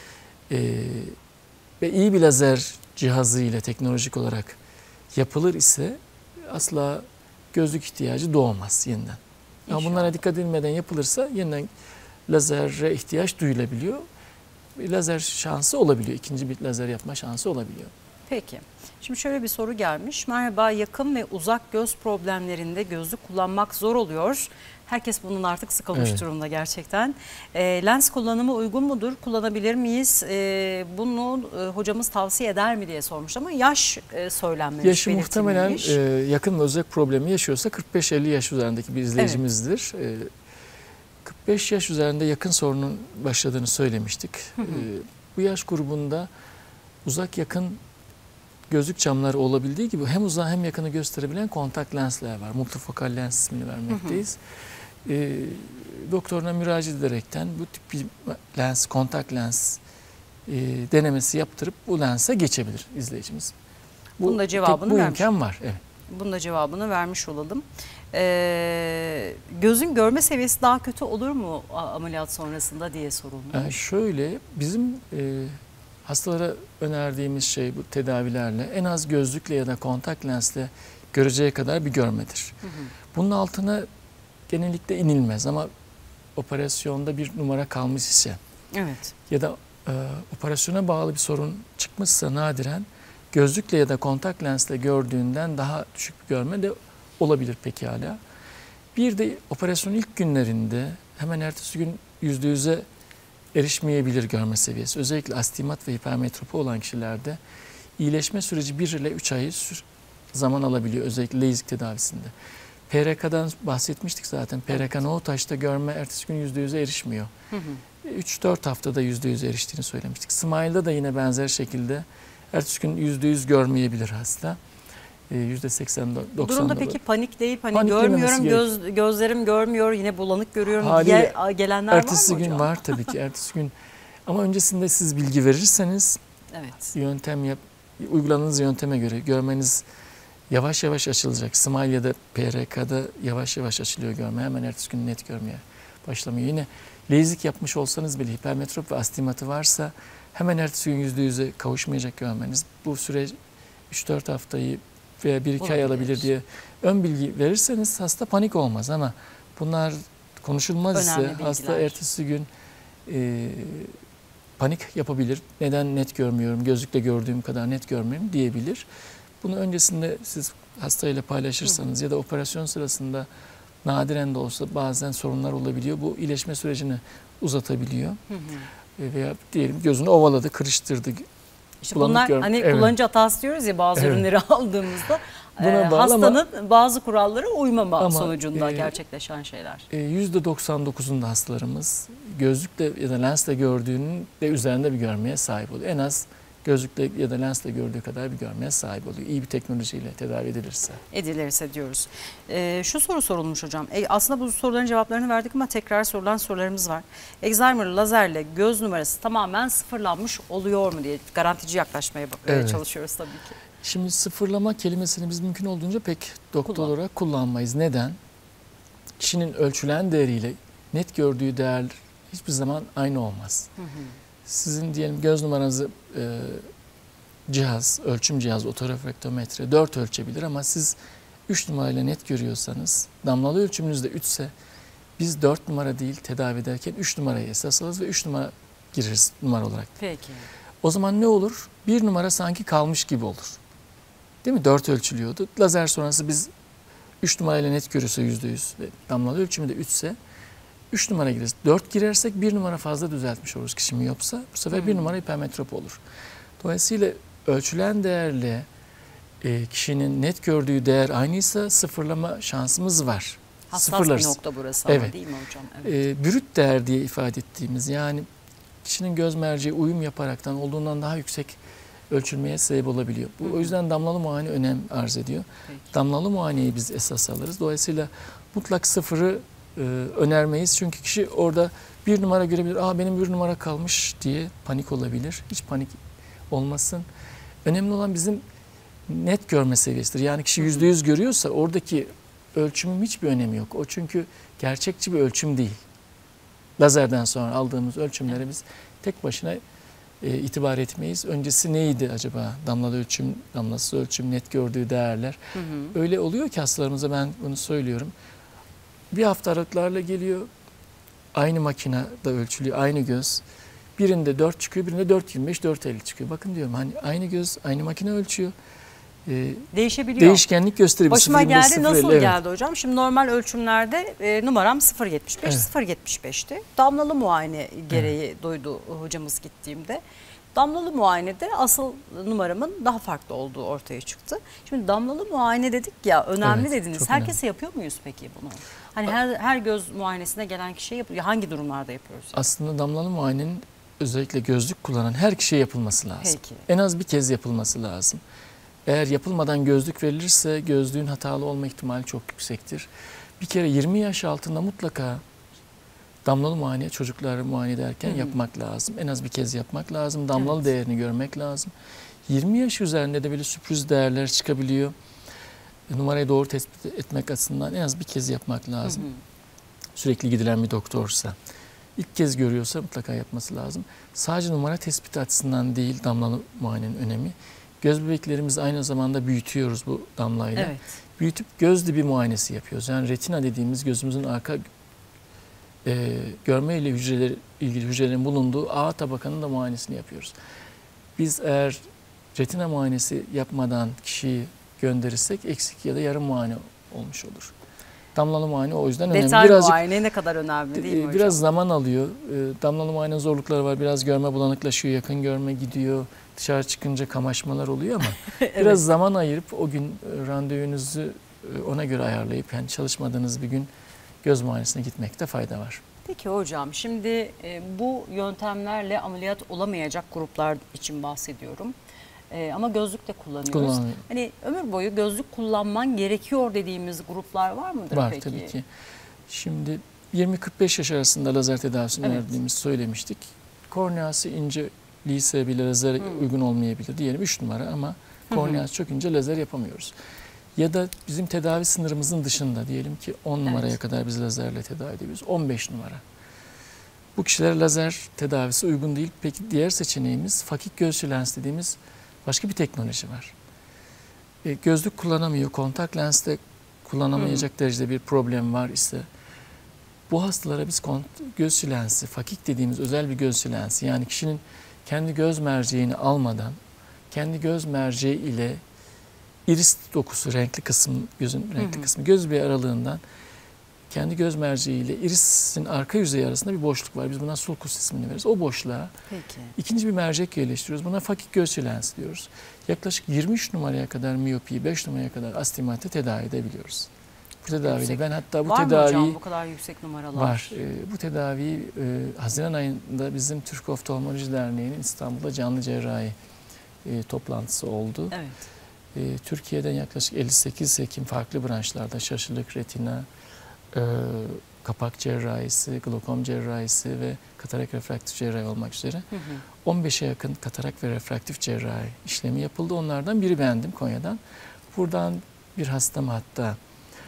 e, ve iyi bir lazer cihazı ile teknolojik olarak yapılır ise asla gözlük ihtiyacı doğmaz yeniden. Ama bunlara dikkat edilmeden yapılırsa yeniden lazere ihtiyaç duyulabiliyor. Bir lazer şansı olabiliyor. İkinci bir lazer yapma şansı olabiliyor. Peki. Şimdi şöyle bir soru gelmiş. Merhaba, yakın ve uzak göz problemlerinde gözlük kullanmak zor oluyor. Herkes bunun artık sıkılmış evet. durumda gerçekten. E, lens kullanımı uygun mudur? Kullanabilir miyiz? E, bunu e, hocamız tavsiye eder mi diye sormuş ama yaş e, söylenmemiş. Yaşı muhtemelen e, yakın ve uzak problemi yaşıyorsa kırk beş elli yaş üzerindeki bir izleyicimizdir. Evet. E, kırk beş yaş üzerinde yakın sorunun başladığını söylemiştik. Hı hı. E, bu yaş grubunda uzak yakın gözlük camları olabildiği gibi hem uzağı hem yakını gösterebilen kontak lensler var. Multifokal lens ismini vermekteyiz. Hı hı. E, doktoruna müracaat ederekten bu tip bir lens, kontak lens e, denemesi yaptırıp bu lense geçebilir izleyicimiz. Bu, Bunun da cevabını bu vermiş. imkan var. Evet. Bunun da cevabını vermiş olalım. Ee, gözün görme seviyesi daha kötü olur mu ameliyat sonrasında diye sorulmuş. Yani şöyle bizim e, Hastalara önerdiğimiz şey bu tedavilerle en az gözlükle ya da kontak lensle göreceği kadar bir görmedir. Hı hı. Bunun altına genellikle inilmez ama operasyonda bir numara kalmış ise evet. ya da e, operasyona bağlı bir sorun çıkmışsa nadiren gözlükle ya da kontak lensle gördüğünden daha düşük bir görme de olabilir pekala. Bir de operasyon ilk günlerinde hemen ertesi gün yüzde yüze erişmeyebilir görme seviyesi. Özellikle astigmat ve hipermetropi olan kişilerde iyileşme süreci bir ile üç ay zaman alabiliyor özellikle LASIK tedavisinde. P R K'dan bahsetmiştik zaten. P R K no taşta görme ertesi gün yüzde yüze erişmiyor. üç dört haftada yüzde yüze eriştiğini söylemiştik. Smile'da da yine benzer şekilde ertesi gün yüzde yüz görmeyebilir hasta. yüzde seksen doksan. Bu durumda peki panik deyip hani görmüyorum, göz, gözlerim görmüyor, yine bulanık görüyorum haliyle diye gelenler ertesi var mı gün hocam? var tabii ki ertesi gün. Ama öncesinde siz bilgi verirseniz evet. yöntem yap, uyguladığınız yönteme göre görmeniz yavaş yavaş açılacak. Smile ya da P R K'da yavaş yavaş açılıyor görme. Hemen ertesi gün net görmeye başlamıyor. Yine LASIK yapmış olsanız bile hipermetrop ve astigmatı varsa hemen ertesi gün yüzde yüze kavuşmayacak görmeniz. Bu süreç üç dört haftayı veya bir iki ay alabilir diye ön bilgi verirseniz hasta panik olmaz ama bunlar konuşulmaz ise hasta ertesi gün e, panik yapabilir. Neden net görmüyorum, gözlükle gördüğüm kadar net görmüyorum diyebilir. Bunu öncesinde siz hastayla paylaşırsanız hı hı. ya da operasyon sırasında nadiren de olsa bazen sorunlar olabiliyor. Bu iyileşme sürecini uzatabiliyor. Hı hı. Veya diyelim gözünü ovaladı, kırıştırdı. İşte bunlar görme. Hani evet. kullanıcı hatası diyoruz ya bazı evet. ürünleri aldığımızda Buna e, hastanın ama, bazı kurallara uymama ama, sonucunda e, gerçekleşen şeyler. yüzde doksan dokuzunda hastalarımız gözlükle ya da lensle gördüğünün de üzerinde bir görmeye sahip oluyor. En az gözlükle ya da lensle gördüğü kadar bir görmeye sahip oluyor. İyi bir teknolojiyle tedavi edilirse. Edilirse diyoruz. E, şu soru sorulmuş hocam. E, aslında bu soruların cevaplarını verdik ama tekrar sorulan sorularımız var. Excimer lazerle göz numarası tamamen sıfırlanmış oluyor mu diye garantici yaklaşmaya evet. çalışıyoruz tabii ki. Şimdi sıfırlama kelimesini biz mümkün olduğunca pek doktor Kullan. olarak kullanmayız. Neden? Kişinin ölçülen değeriyle net gördüğü değer hiçbir zaman aynı olmaz. Hı hı. Sizin diyelim göz numaranızı e, cihaz, ölçüm cihazı, otorefraktometre dört ölçebilir ama siz üç numarayla net görüyorsanız, damlalı ölçümünüz de üç ise biz dört numara değil tedavi ederken üç numarayı esas alırız ve üç numara gireriz numara olarak. Peki. O zaman ne olur? bir numara sanki kalmış gibi olur. Değil mi? dört ölçülüyordu. Lazer sonrası biz üç numarayla net görürse yüzde yüz ve damlalı ölçümü de üç ise üç numara gireriz. dört girersek bir numara fazla düzeltmiş oluruz kişi miyopsa. Bu sefer hmm. bir numara hipermetrop olur. Dolayısıyla ölçülen değerle e, kişinin net gördüğü değer aynıysa sıfırlama şansımız var. Hassas Sıfırlarız. bir nokta burası evet. ama değil mi hocam? Evet. E, brüt değer diye ifade ettiğimiz yani kişinin göz merceği uyum yaparaktan olduğundan daha yüksek ölçülmeye sebep olabiliyor. Bu, o yüzden damlalı muayene önem arz ediyor. Peki. Damlalı muayeneyi biz esas alırız. Dolayısıyla mutlak sıfırı e, önermeyiz. Çünkü kişi orada bir numara görebilir. Aa benim bir numara kalmış diye panik olabilir. Hiç panik olmasın. Önemli olan bizim net görme seviyesidir. Yani kişi yüzde yüz görüyorsa oradaki ölçümün hiçbir önemi yok. O çünkü gerçekçi bir ölçüm değil. Lazerden sonra aldığımız ölçümlere biz tek başına e, itibar etmeyiz. Öncesi neydi acaba? Damlalı ölçüm, damlasız ölçüm, net gördüğü değerler. Hı hı. Öyle oluyor ki hastalarımıza ben bunu söylüyorum. Bir hafta aralıklarla geliyor. Aynı makinede ölçülüyor, aynı göz. Birinde dört çıkıyor, birinde dört yirmi beş, dört elli çıkıyor. Bakın diyorum hani aynı göz, aynı makine ölçüyor. Ee, Değişebiliyor. Değişkenlik gösteriyor. Başıma geldi. Nasıl elli, geldi evet. hocam? Şimdi normal ölçümlerde e, numaram sıfır yetmiş beş, evet. sıfır yetmiş beşti. Damlalı muayene gereği evet. duydu hocamız gittiğimde. Damlalı muayenede asıl numaramın daha farklı olduğu ortaya çıktı. Şimdi damlalı muayene dedik ya, önemli evet, dediniz. Herkese önemli. Yapıyor muyuz peki bunu? Hani her, her göz muayenesine gelen kişiye yapıyor. Hangi durumlarda yapıyoruz? Yani? Aslında damlalı muayenenin özellikle gözlük kullanan her kişiye yapılması lazım. Peki. En az bir kez yapılması lazım. Eğer yapılmadan gözlük verilirse gözlüğün hatalı olma ihtimali çok yüksektir. Bir kere yirmi yaş altında mutlaka damlalı muayene çocukları muayene ederken Hı-hı. yapmak lazım. En az bir kez yapmak lazım. Damlalı evet. değerini görmek lazım. yirmi yaş üzerinde de böyle sürpriz değerler çıkabiliyor. Numarayı doğru tespit etmek açısından en az bir kez yapmak lazım. Hı-hı. Sürekli gidilen bir doktorsa. ilk kez görüyorsa mutlaka yapması lazım. Sadece numara tespiti açısından değil damlalı muayenenin önemi. Göz bebeklerimizi aynı zamanda büyütüyoruz bu damlayla. Evet. Büyütüp göz dibi muayenesi yapıyoruz. Yani retina dediğimiz gözümüzün arka e, görme ile hücreler, ilgili hücrelerin bulunduğu ağ tabakanın da muayenesini yapıyoruz. Biz eğer retina muayenesi yapmadan kişiyi gönderirsek eksik ya da yarım muayene olmuş olur. Damlalı muayene o yüzden önemli. Detay Birazcık, muayene ne kadar önemli değil mi hocam? Biraz zaman alıyor. Damlalı muayenenin zorlukları var. Biraz görme bulanıklaşıyor, yakın görme gidiyor. Dışarı çıkınca kamaşmalar oluyor ama evet. Biraz zaman ayırıp o gün randevunuzu ona göre ayarlayıp yani çalışmadığınız bir gün göz muayenesine gitmekte fayda var. Peki hocam, şimdi bu yöntemlerle ameliyat olamayacak gruplar için bahsediyorum. Ee, ama gözlük de kullanıyoruz. Kullanıyor. Hani ömür boyu gözlük kullanman gerekiyor dediğimiz gruplar var mıdır var, peki? Var tabii ki. Şimdi yirmi kırk beş yaş arasında lazer tedavisini evet. verdiğimizi söylemiştik. Korneası inceliği sebebiyle lazer hmm. uygun olmayabilir. Diyelim üç numara ama korneası çok ince lazer yapamıyoruz. Ya da bizim tedavi sınırımızın dışında diyelim ki on numaraya evet. kadar biz lazerle tedavi ediyoruz. on beş numara. Bu kişilere lazer tedavisi uygun değil. Peki diğer seçeneğimiz fakik göğsü lens dediğimiz başka bir teknoloji var. E, gözlük kullanamıyor, kontak lenste kullanamayacak hmm. derecede bir problem var ise bu hastalara biz göğsü lensi, fakik dediğimiz özel bir göğsü lensi yani kişinin kendi göz merceğini almadan kendi göz merceği ile iris dokusu, renkli kısım, gözün renkli hmm. kısmı göz bir aralığından kendi göz merceği ile irisin arka yüzeyi arasında bir boşluk var. Biz buna sulcus ismini veririz. O boşluğa Peki. ikinci bir mercek yerleştiriyoruz. Buna fakik göğsü lens diyoruz. Yaklaşık yirmi üç numaraya kadar miyopiyi, beş numaraya kadar astigmatı tedavi edebiliyoruz. Bu tedaviyle yüksek. ben hatta bu var tedaviyi... Var mı hocam bu kadar yüksek numaralar? Var. E, bu tedaviyi e, Haziran ayında bizim Türk Oftalmoloji Derneği'nin İstanbul'da canlı cerrahi e, toplantısı oldu. Evet. E, Türkiye'den yaklaşık elli sekiz hekim farklı branşlarda şaşılık, retina, e, kapak cerrahisi, glokom cerrahisi ve katarak refraktif cerrahi olmak üzere hı hı. on beşe yakın katarak ve refraktif cerrahi işlemi yapıldı. Onlardan biri bendim Konya'dan. Buradan bir hastam hatta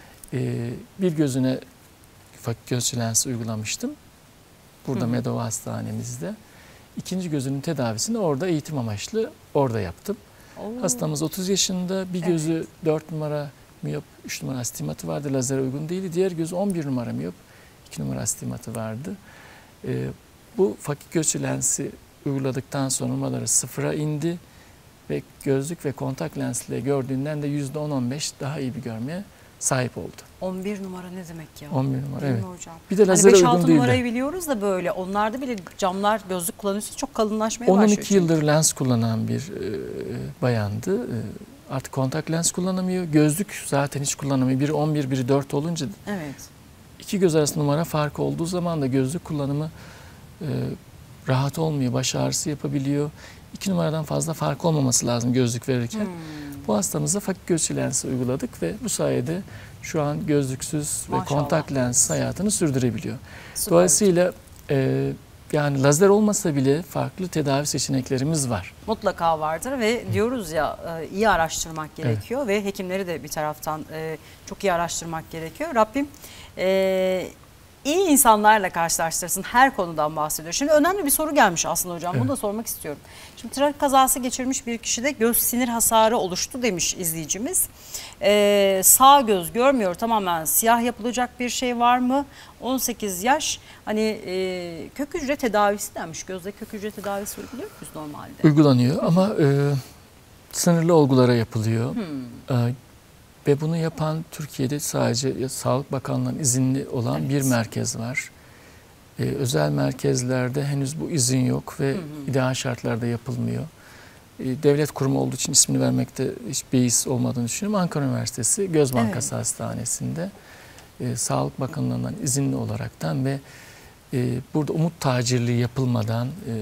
e, bir gözüne fakik göğsü lensi uygulamıştım. Burada hı hı. Medova Hastanemizde. İkinci gözünün tedavisini orada eğitim amaçlı orada yaptım. Oo. Hastamız otuz yaşında, bir gözü evet. dört numara miyop, üç numara astigmatı vardı. Lazere uygun değildi. Diğer gözü on bir numara miyop, iki numara astigmatı vardı. Ee, bu fakik göğsü lensi uyguladıktan sonra numaraları sıfıra indi ve gözlük ve kontak lensle gördüğünden de yüzde on on beş daha iyi bir görmeye sahip oldu. on bir numara ne demek ya? on bir numara, evet. Hocam? Bir de lazere hani uygun değildi. beş altı numarayı biliyoruz da böyle. Onlarda bile camlar gözlük kullanıyorsa çok kalınlaşmaya başlıyor. on on iki yıldır lens kullanan bir e, bayandı. E, artık kontak lens kullanamıyor. Gözlük zaten hiç kullanamıyor. Biri on bir, biri dört olunca evet. iki göz arasında numara farkı olduğu zaman da gözlük kullanımı e, rahat olmuyor. Baş ağrısı yapabiliyor. iki numaradan fazla fark olmaması lazım gözlük verirken. Hmm. Bu hastamıza fakik göğsü lensi uyguladık ve bu sayede şu an gözlüksüz Maşallah. ve kontak lens hayatını sürdürebiliyor. Süper. Dolayısıyla e, yani lazer olmasa bile farklı tedavi seçeneklerimiz var. Mutlaka vardır ve diyoruz ya iyi araştırmak gerekiyor evet. ve hekimleri de bir taraftan çok iyi araştırmak gerekiyor. Rabbim e, iyi insanlarla karşılaştırsın, her konudan bahsediyor. Şimdi önemli bir soru gelmiş aslında hocam. Evet. Bunu da sormak istiyorum. Şimdi trafik kazası geçirmiş bir kişide göz sinir hasarı oluştu demiş izleyicimiz. Ee, sağ göz görmüyor, tamamen siyah, yapılacak bir şey var mı? on sekiz yaş, hani e, kök hücre tedavisi denmiş. Gözde kök hücre tedavisi uyguluyor muyuz normalde? Uygulanıyor ama e, sınırlı olgulara yapılıyor. Hmm. E, Ve bunu yapan Türkiye'de sadece Sağlık Bakanlığı'nın izinli olan evet. bir merkez var. Ee, özel merkezlerde henüz bu izin yok ve hı hı. ideal şartlarda yapılmıyor. Ee, devlet kurumu olduğu için ismini vermekte hiç beis olmadığını düşünüyorum. Ankara Üniversitesi Göz Bankası evet. Hastanesi'nde e, Sağlık Bakanlığı'ndan izinli olaraktan ve e, burada umut tacirliği yapılmadan e,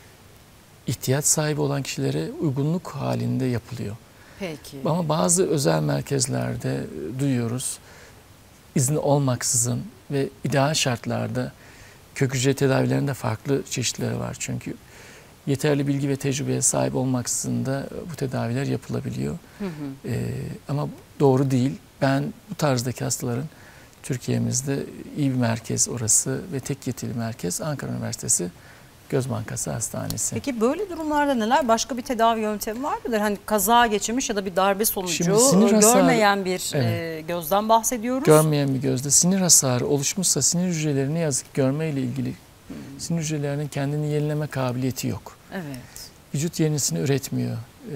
ihtiyaç sahibi olan kişilere uygunluk halinde yapılıyor. Peki. Ama bazı özel merkezlerde duyuyoruz izni olmaksızın ve ideal şartlarda kök hücre tedavilerinde farklı çeşitleri var. Çünkü yeterli bilgi ve tecrübeye sahip olmaksızın da bu tedaviler yapılabiliyor. Hı hı. Ee, ama doğru değil. Ben bu tarzdaki hastaların Türkiye'mizde iyi bir merkez orası ve tek yetkili merkez Ankara Üniversitesi Göz Bankası Hastanesi. Peki böyle durumlarda neler? Başka bir tedavi yöntemi var mıdır? Hani kaza geçirmiş ya da bir darbe sonucu görmeyen hasarı, bir evet. gözden bahsediyoruz. Görmeyen bir gözde sinir hasarı oluşmuşsa sinir hücreleri ne yazık ki görmeyle ilgili hmm. sinir hücrelerinin kendini yenileme kabiliyeti yok. Evet. Vücut yenisini üretmiyor.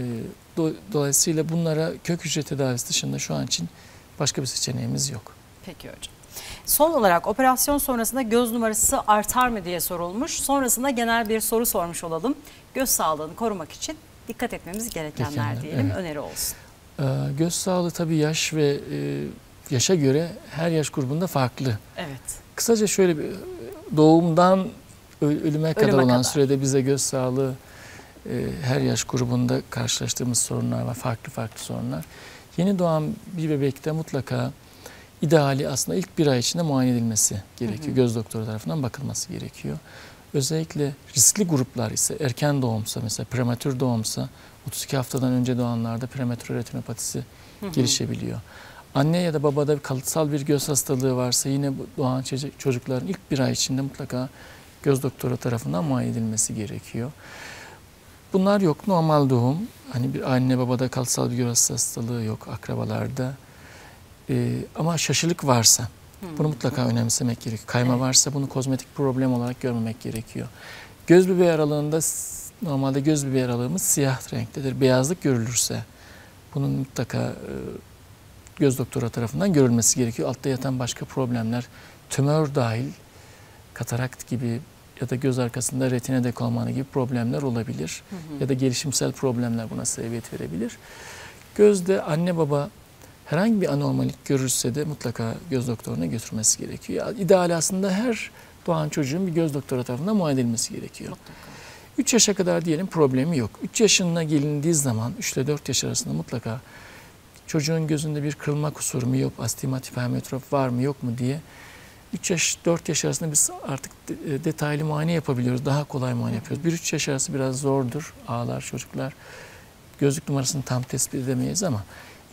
Dolayısıyla bunlara kök hücre tedavisi dışında şu an için başka bir seçeneğimiz yok. Peki hocam. Son olarak operasyon sonrasında göz numarası artar mı diye sorulmuş. Sonrasında genel bir soru sormuş olalım. Göz sağlığını korumak için dikkat etmemiz gerekenler Gekenler, diyelim, evet. öneri olsun. Ee, göz sağlığı tabii yaş ve e, yaşa göre her yaş grubunda farklı. Evet. Kısaca şöyle bir doğumdan ölüme, ölüme kadar olan kadar. sürede bize göz sağlığı e, her yaş grubunda karşılaştığımız sorunlar var. Farklı farklı sorunlar. Yeni doğan bir bebekte mutlaka İdeali aslında ilk bir ay içinde muayene edilmesi gerekiyor. Hı hı. Göz doktoru tarafından bakılması gerekiyor. Özellikle riskli gruplar ise erken doğumsa, mesela prematür doğumsa otuz iki haftadan önce doğanlarda prematür retinopatisi hı hı. gelişebiliyor. Anne ya da babada kalıtsal bir göz hastalığı varsa yine doğan çocukların ilk bir ay içinde mutlaka göz doktoru tarafından muayene edilmesi gerekiyor. Bunlar yok. Normal doğum. Hani bir anne babada kalıtsal bir göz hastalığı yok akrabalarda. Ee, ama şaşılık varsa bunu mutlaka önemsemek gerekiyor. Kayma evet. varsa bunu kozmetik problem olarak görmemek gerekiyor. Göz bebeği aralığında normalde göz bebeği aralığımız siyah renktedir. Beyazlık görülürse bunun mutlaka e, göz doktoru tarafından görülmesi gerekiyor. Altta yatan başka problemler, tümör dahil katarakt gibi ya da göz arkasında retina dekolmanı gibi problemler olabilir. Hı hı. Ya da gelişimsel problemler buna sebebiyet verebilir. Gözde anne baba herhangi bir anormalik görürse de mutlaka göz doktoruna götürmesi gerekiyor. İdeal aslında her doğan çocuğun bir göz doktoru tarafından muayene edilmesi gerekiyor. Mutlaka. üç yaşa kadar diyelim problemi yok. üç yaşına gelindiği zaman üç ile dört yaş arasında mutlaka çocuğun gözünde bir kırılma kusuru, miyop, astigmat, hipermetrop var mı yok mu diye üç yaş dört yaş arasında biz artık detaylı muayene yapabiliyoruz. Daha kolay muayene yapıyoruz. bir üç yaş arası biraz zordur. Ağlar çocuklar. Gözlük numarasını tam tespit edemeyiz ama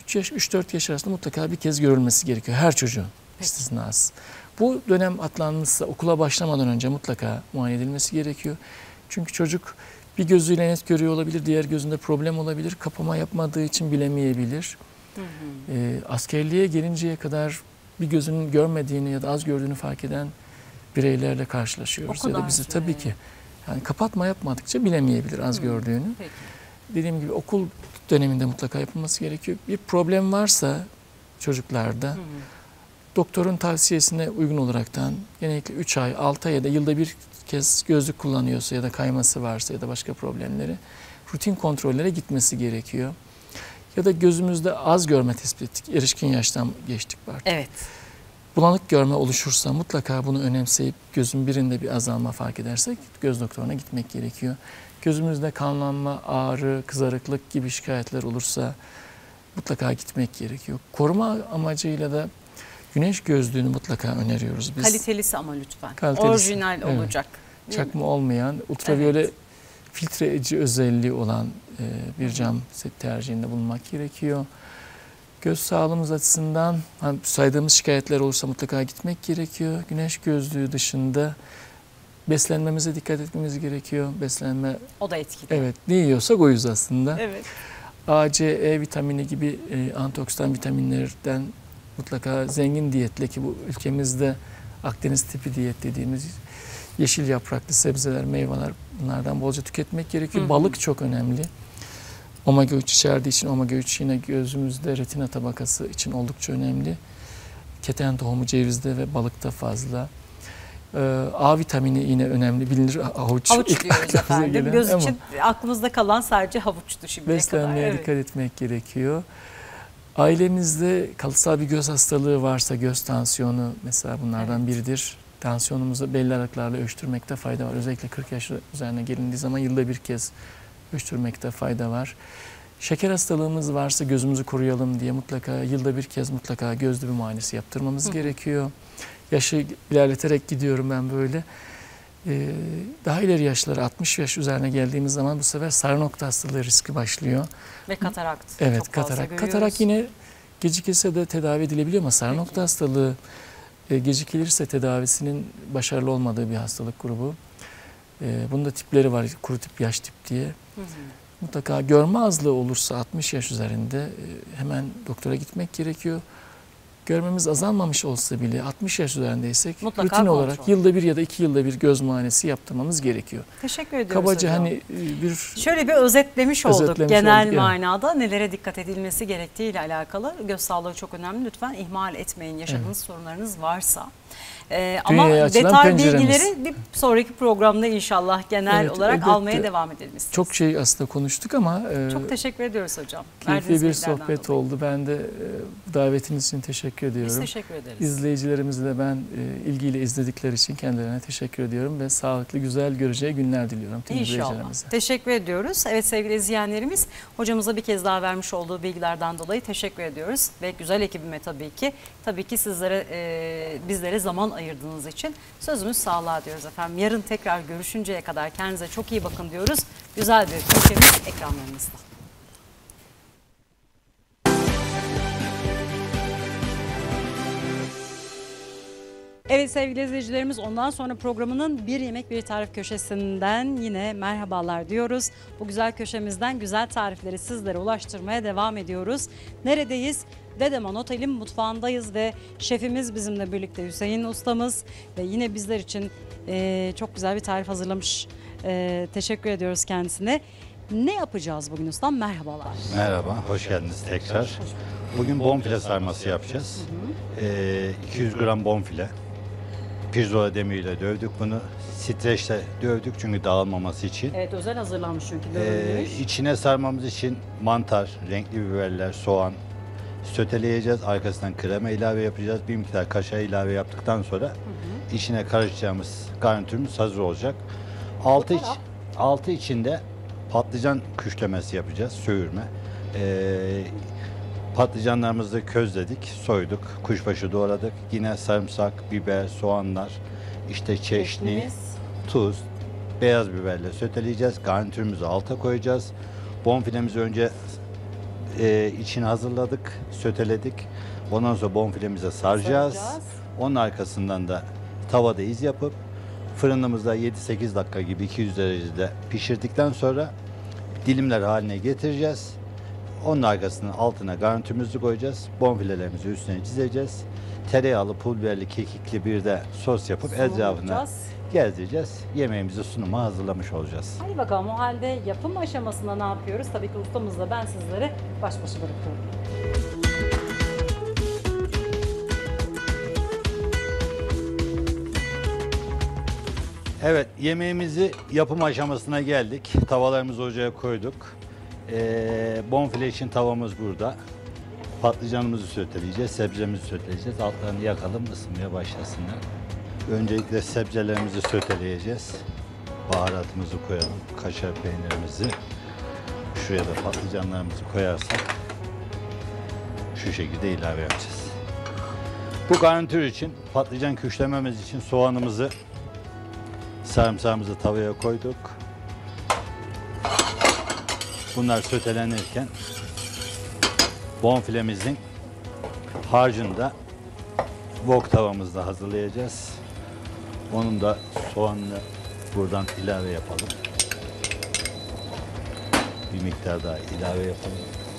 üç dört yaş arasında mutlaka bir kez görülmesi gerekiyor. Her çocuğun istisnası. Bu dönem atlanmışsa okula başlamadan önce mutlaka muayene edilmesi gerekiyor. Çünkü çocuk bir gözüyle net görüyor olabilir, diğer gözünde problem olabilir. Kapama yapmadığı için bilemeyebilir. Hı hı. E, askerliğe gelinceye kadar bir gözünün görmediğini ya da az gördüğünü fark eden bireylerle karşılaşıyoruz. Ya da bizi şey. tabii ki yani kapatma yapmadıkça bilemeyebilir az hı. gördüğünü. Peki. Dediğim gibi okul döneminde mutlaka yapılması gerekiyor. Bir problem varsa çocuklarda hı hı. doktorun tavsiyesine uygun olaraktan genellikle üç ay, altı ay ya da yılda bir kez gözlük kullanıyorsa ya da kayması varsa ya da başka problemleri rutin kontrollere gitmesi gerekiyor. Ya da gözümüzde az görme tespit ettik. Erişkin yaştan geçtik artık. Evet. Bulanık görme oluşursa mutlaka bunu önemseyip gözün birinde bir azalma fark edersek göz doktoruna gitmek gerekiyor. Gözümüzde kanlanma, ağrı, kızarıklık gibi şikayetler olursa mutlaka gitmek gerekiyor. Koruma amacıyla da güneş gözlüğünü mutlaka öneriyoruz biz. Kalitelisi ama lütfen. Kalitelisi. Orijinal evet. olacak. Çakma olmayan, ultraviyole evet. filtreci özelliği olan e, bir cam tercihinde bulunmak gerekiyor. Göz sağlığımız açısından hani saydığımız şikayetler olursa mutlaka gitmek gerekiyor. Güneş gözlüğü dışında beslenmemize dikkat etmemiz gerekiyor. Beslenme o da etkili. Evet, ne yiyorsak oyuz aslında. Evet. A, C, E vitamini gibi e, antioksidan vitaminlerden mutlaka zengin diyetle ki bu ülkemizde Akdeniz tipi diyet dediğimiz yeşil yapraklı sebzeler, meyveler bunlardan bolca tüketmek gerekiyor. Hı hı. Balık çok önemli. Omega üç içerdiği için omega üç yine gözümüzde retina tabakası için oldukça önemli. Keten tohumu cevizde ve balıkta fazla. Ee, A vitamini yine önemli bilinir. Havuç, havuç diyoruz efendim. Göz için aklımızda kalan sadece havuçtu şimdiye kadar. Beslenmeye evet. dikkat etmek gerekiyor. Ailemizde kalıtsal bir göz hastalığı varsa göz tansiyonu mesela bunlardan evet. biridir. Tansiyonumuzu belli aralıklarla ölçtürmekte fayda var. Özellikle kırk yaş üzerine gelindiği zaman yılda bir kez ölçtürmekte fayda var. Şeker hastalığımız varsa gözümüzü koruyalım diye mutlaka yılda bir kez mutlaka gözlü bir muayenesi yaptırmamız Hı. gerekiyor. Yaşı ilerleterek gidiyorum ben böyle. Ee, daha ileri yaşlara altmış yaş üzerine geldiğimiz zaman bu sefer sarı nokta hastalığı riski başlıyor. Ve katarakt. Evet, çok katarak. Katarak yine gecikirse de tedavi edilebiliyor ama sarı Peki. nokta hastalığı e, gecikilirse tedavisinin başarılı olmadığı bir hastalık grubu. E, bunda tipleri var, kuru tip, yaş tip diye. Hı hı. Mutlaka görme azlığı olursa altmış yaş üzerinde e, hemen doktora gitmek gerekiyor. Görmemiz azalmamış olsa bile altmış yaş üzerindeysek mutlaka rutin kontrol olarak yılda bir ya da iki yılda bir göz muayenesi yaptırmamız gerekiyor. Teşekkür ediyoruz Kabaca hocam. hani bir şöyle bir özetlemiş olduk özetlemiş genel olduk, manada yani. Nelere dikkat edilmesi gerektiği ile alakalı. Göz sağlığı çok önemli. Lütfen ihmal etmeyin yaşadığınız evet. sorunlarınız varsa. Ee, ama detay bilgileri bir sonraki programda inşallah genel evet, olarak almaya devam edelim istiyoruz. Çok şey aslında konuştuk ama e, çok teşekkür ediyoruz hocam. Keyifli bir sohbet dolayı. oldu. Ben de e, davetiniz için teşekkür ediyorum. Biz teşekkür ederiz. İzleyicilerimize de ben e, ilgiyle izledikleri için kendilerine teşekkür ediyorum ve sağlıklı, güzel göreceği günler diliyorum tüm izleyicilerimize. Teşekkür ediyoruz. Evet sevgili izleyenlerimiz, hocamıza bir kez daha vermiş olduğu bilgilerden dolayı teşekkür ediyoruz ve güzel ekibime tabii ki tabii ki sizlere e, bizlere zaman ayırdığınız için sözümüz sağlığa diyoruz efendim. Yarın tekrar görüşünceye kadar kendinize çok iyi bakın diyoruz. Güzel bir köşemiz ekranlarınızda. Evet sevgili izleyicilerimiz, ondan sonra programının Bir Yemek Bir Tarif köşesinden yine merhabalar diyoruz. Bu güzel köşemizden güzel tarifleri sizlere ulaştırmaya devam ediyoruz. Neredeyiz? Dedeman Otel'in mutfağındayız ve şefimiz bizimle birlikte Hüseyin ustamız ve yine bizler için e, çok güzel bir tarif hazırlamış. E, teşekkür ediyoruz kendisine. Ne yapacağız bugün ustam? Merhabalar. Merhaba, hoş geldiniz tekrar. Bugün bonfile sarması yapacağız. Hı hı. E, iki yüz gram bonfile. Pirzola demiriyle dövdük bunu. Streçle dövdük çünkü dağılmaması için. Evet, özel hazırlanmış çünkü dövülmüş. Ee, içine sarmamız için mantar, renkli biberler, soğan söteleyeceğiz. Arkasından krema ilave yapacağız. Bir miktar kaşar ilave yaptıktan sonra hı hı. içine karıştıracağımız garnitürümüz hazır olacak. Altı, iç, altı içinde patlıcan küşlemesi yapacağız, söğürme. Ee, Patlıcanlarımızı közledik, soyduk, kuşbaşı doğradık. Yine sarımsak, biber, soğanlar, işte çeşni, Etimiz. tuz, beyaz biberle söteleyeceğiz. Garnitürümüzü alta koyacağız. Bonfilemizi önce e, içine hazırladık, söteledik. Ondan sonra bonfilemize saracağız. saracağız. Onun arkasından da tavada iz yapıp fırınımızda yedi sekiz dakika gibi iki yüz derecede pişirdikten sonra dilimler haline getireceğiz. Onun arkasının altına garnitürümüzü koyacağız. Bonfilelerimizi üstüne çizeceğiz. Tereyağlı, pul biberli, kekikli bir de sos yapıp etrafına gezdireceğiz. Yemeğimizi sunuma hazırlamış olacağız. Hadi bakalım, o halde yapım aşamasında ne yapıyoruz? Tabii ki ustamızla ben sizlere baş başa bırakıyorum. Evet, yemeğimizi yapım aşamasına geldik. Tavalarımızı ocağa koyduk. Ee, bonfile için tavamız burada. Patlıcanımızı söteleyeceğiz, sebzemizi söteleyeceğiz. Altlarını yakalım, ısınmaya başlasınlar. Öncelikle sebzelerimizi söteleyeceğiz. Baharatımızı koyalım, kaşar peynirimizi. Şuraya da patlıcanlarımızı koyarsak şu şekilde ilave yapacağız. Bu garnitür için, patlıcan küşlememiz için soğanımızı, sarımsağımızı tavaya koyduk. Bunlar sötelenirken bonfilemizin harcını da wok tavamızda hazırlayacağız. Onun da soğanını buradan ilave yapalım. Bir miktar daha ilave yapalım.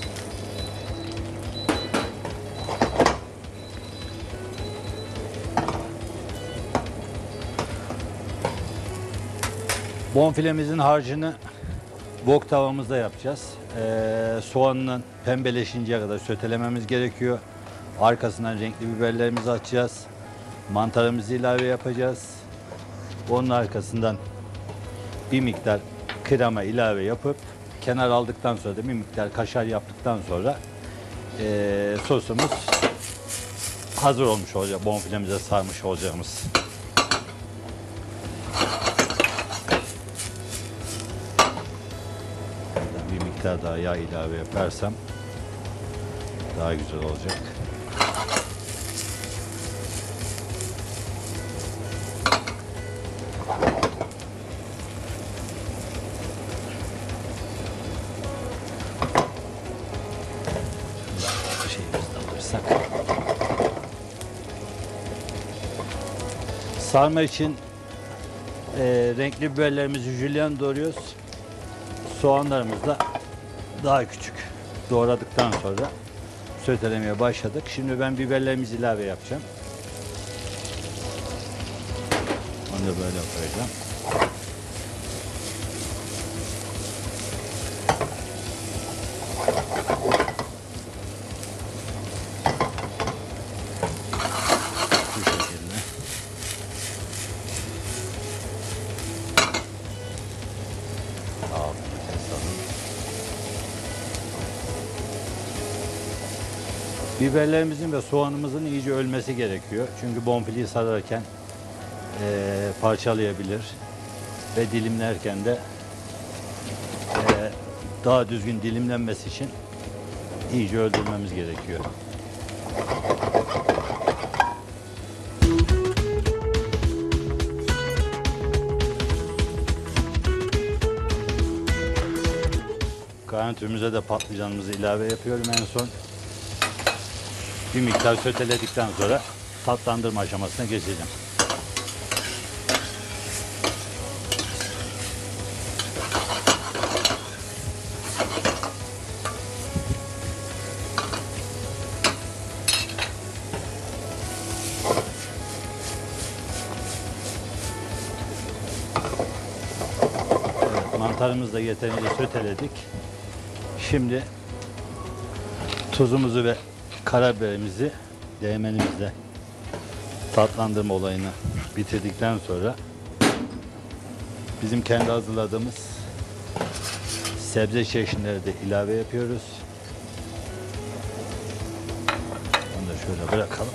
Bonfilemizin harcını wok tavamızda yapacağız. Ee, soğanın pembeleşinceye kadar sötelememiz gerekiyor. Arkasından renkli biberlerimizi açacağız. Mantarımızı ilave yapacağız. Onun arkasından bir miktar krema ilave yapıp kenar aldıktan sonra da bir miktar kaşar yaptıktan sonra e, sosumuz hazır olmuş olacak. Bonfilemize sarmış olacağımız. Bir miktar daha yağ ilave yaparsam daha güzel olacak. Şeyimizi de alırsak. Sarma için e, renkli biberlerimizi jülyen doğruyoruz. Soğanlarımız da daha küçük doğradıktan sonra sötelemeye başladık. Şimdi ben biberlerimizi ilave yapacağım. Onu da böyle koyacağım. Bu şekilde. Biberlerimizin ve soğanımızın iyice ölmesi gerekiyor. Çünkü bonfiliyi sararken e, parçalayabilir ve dilimlerken de e, daha düzgün dilimlenmesi için iyice öldürmemiz gerekiyor. Garnitürümüze de patlıcanımızı ilave yapıyorum en son. Bir miktar söteledikten sonra tatlandırma aşamasına geçeceğim. Evet, mantarımızı da yeterince söteledik. Şimdi tuzumuzu ve karabiberimizi değmenimizle tatlandırma olayını bitirdikten sonra bizim kendi hazırladığımız sebze çeşitleri de ilave yapıyoruz. Onu da şöyle bırakalım.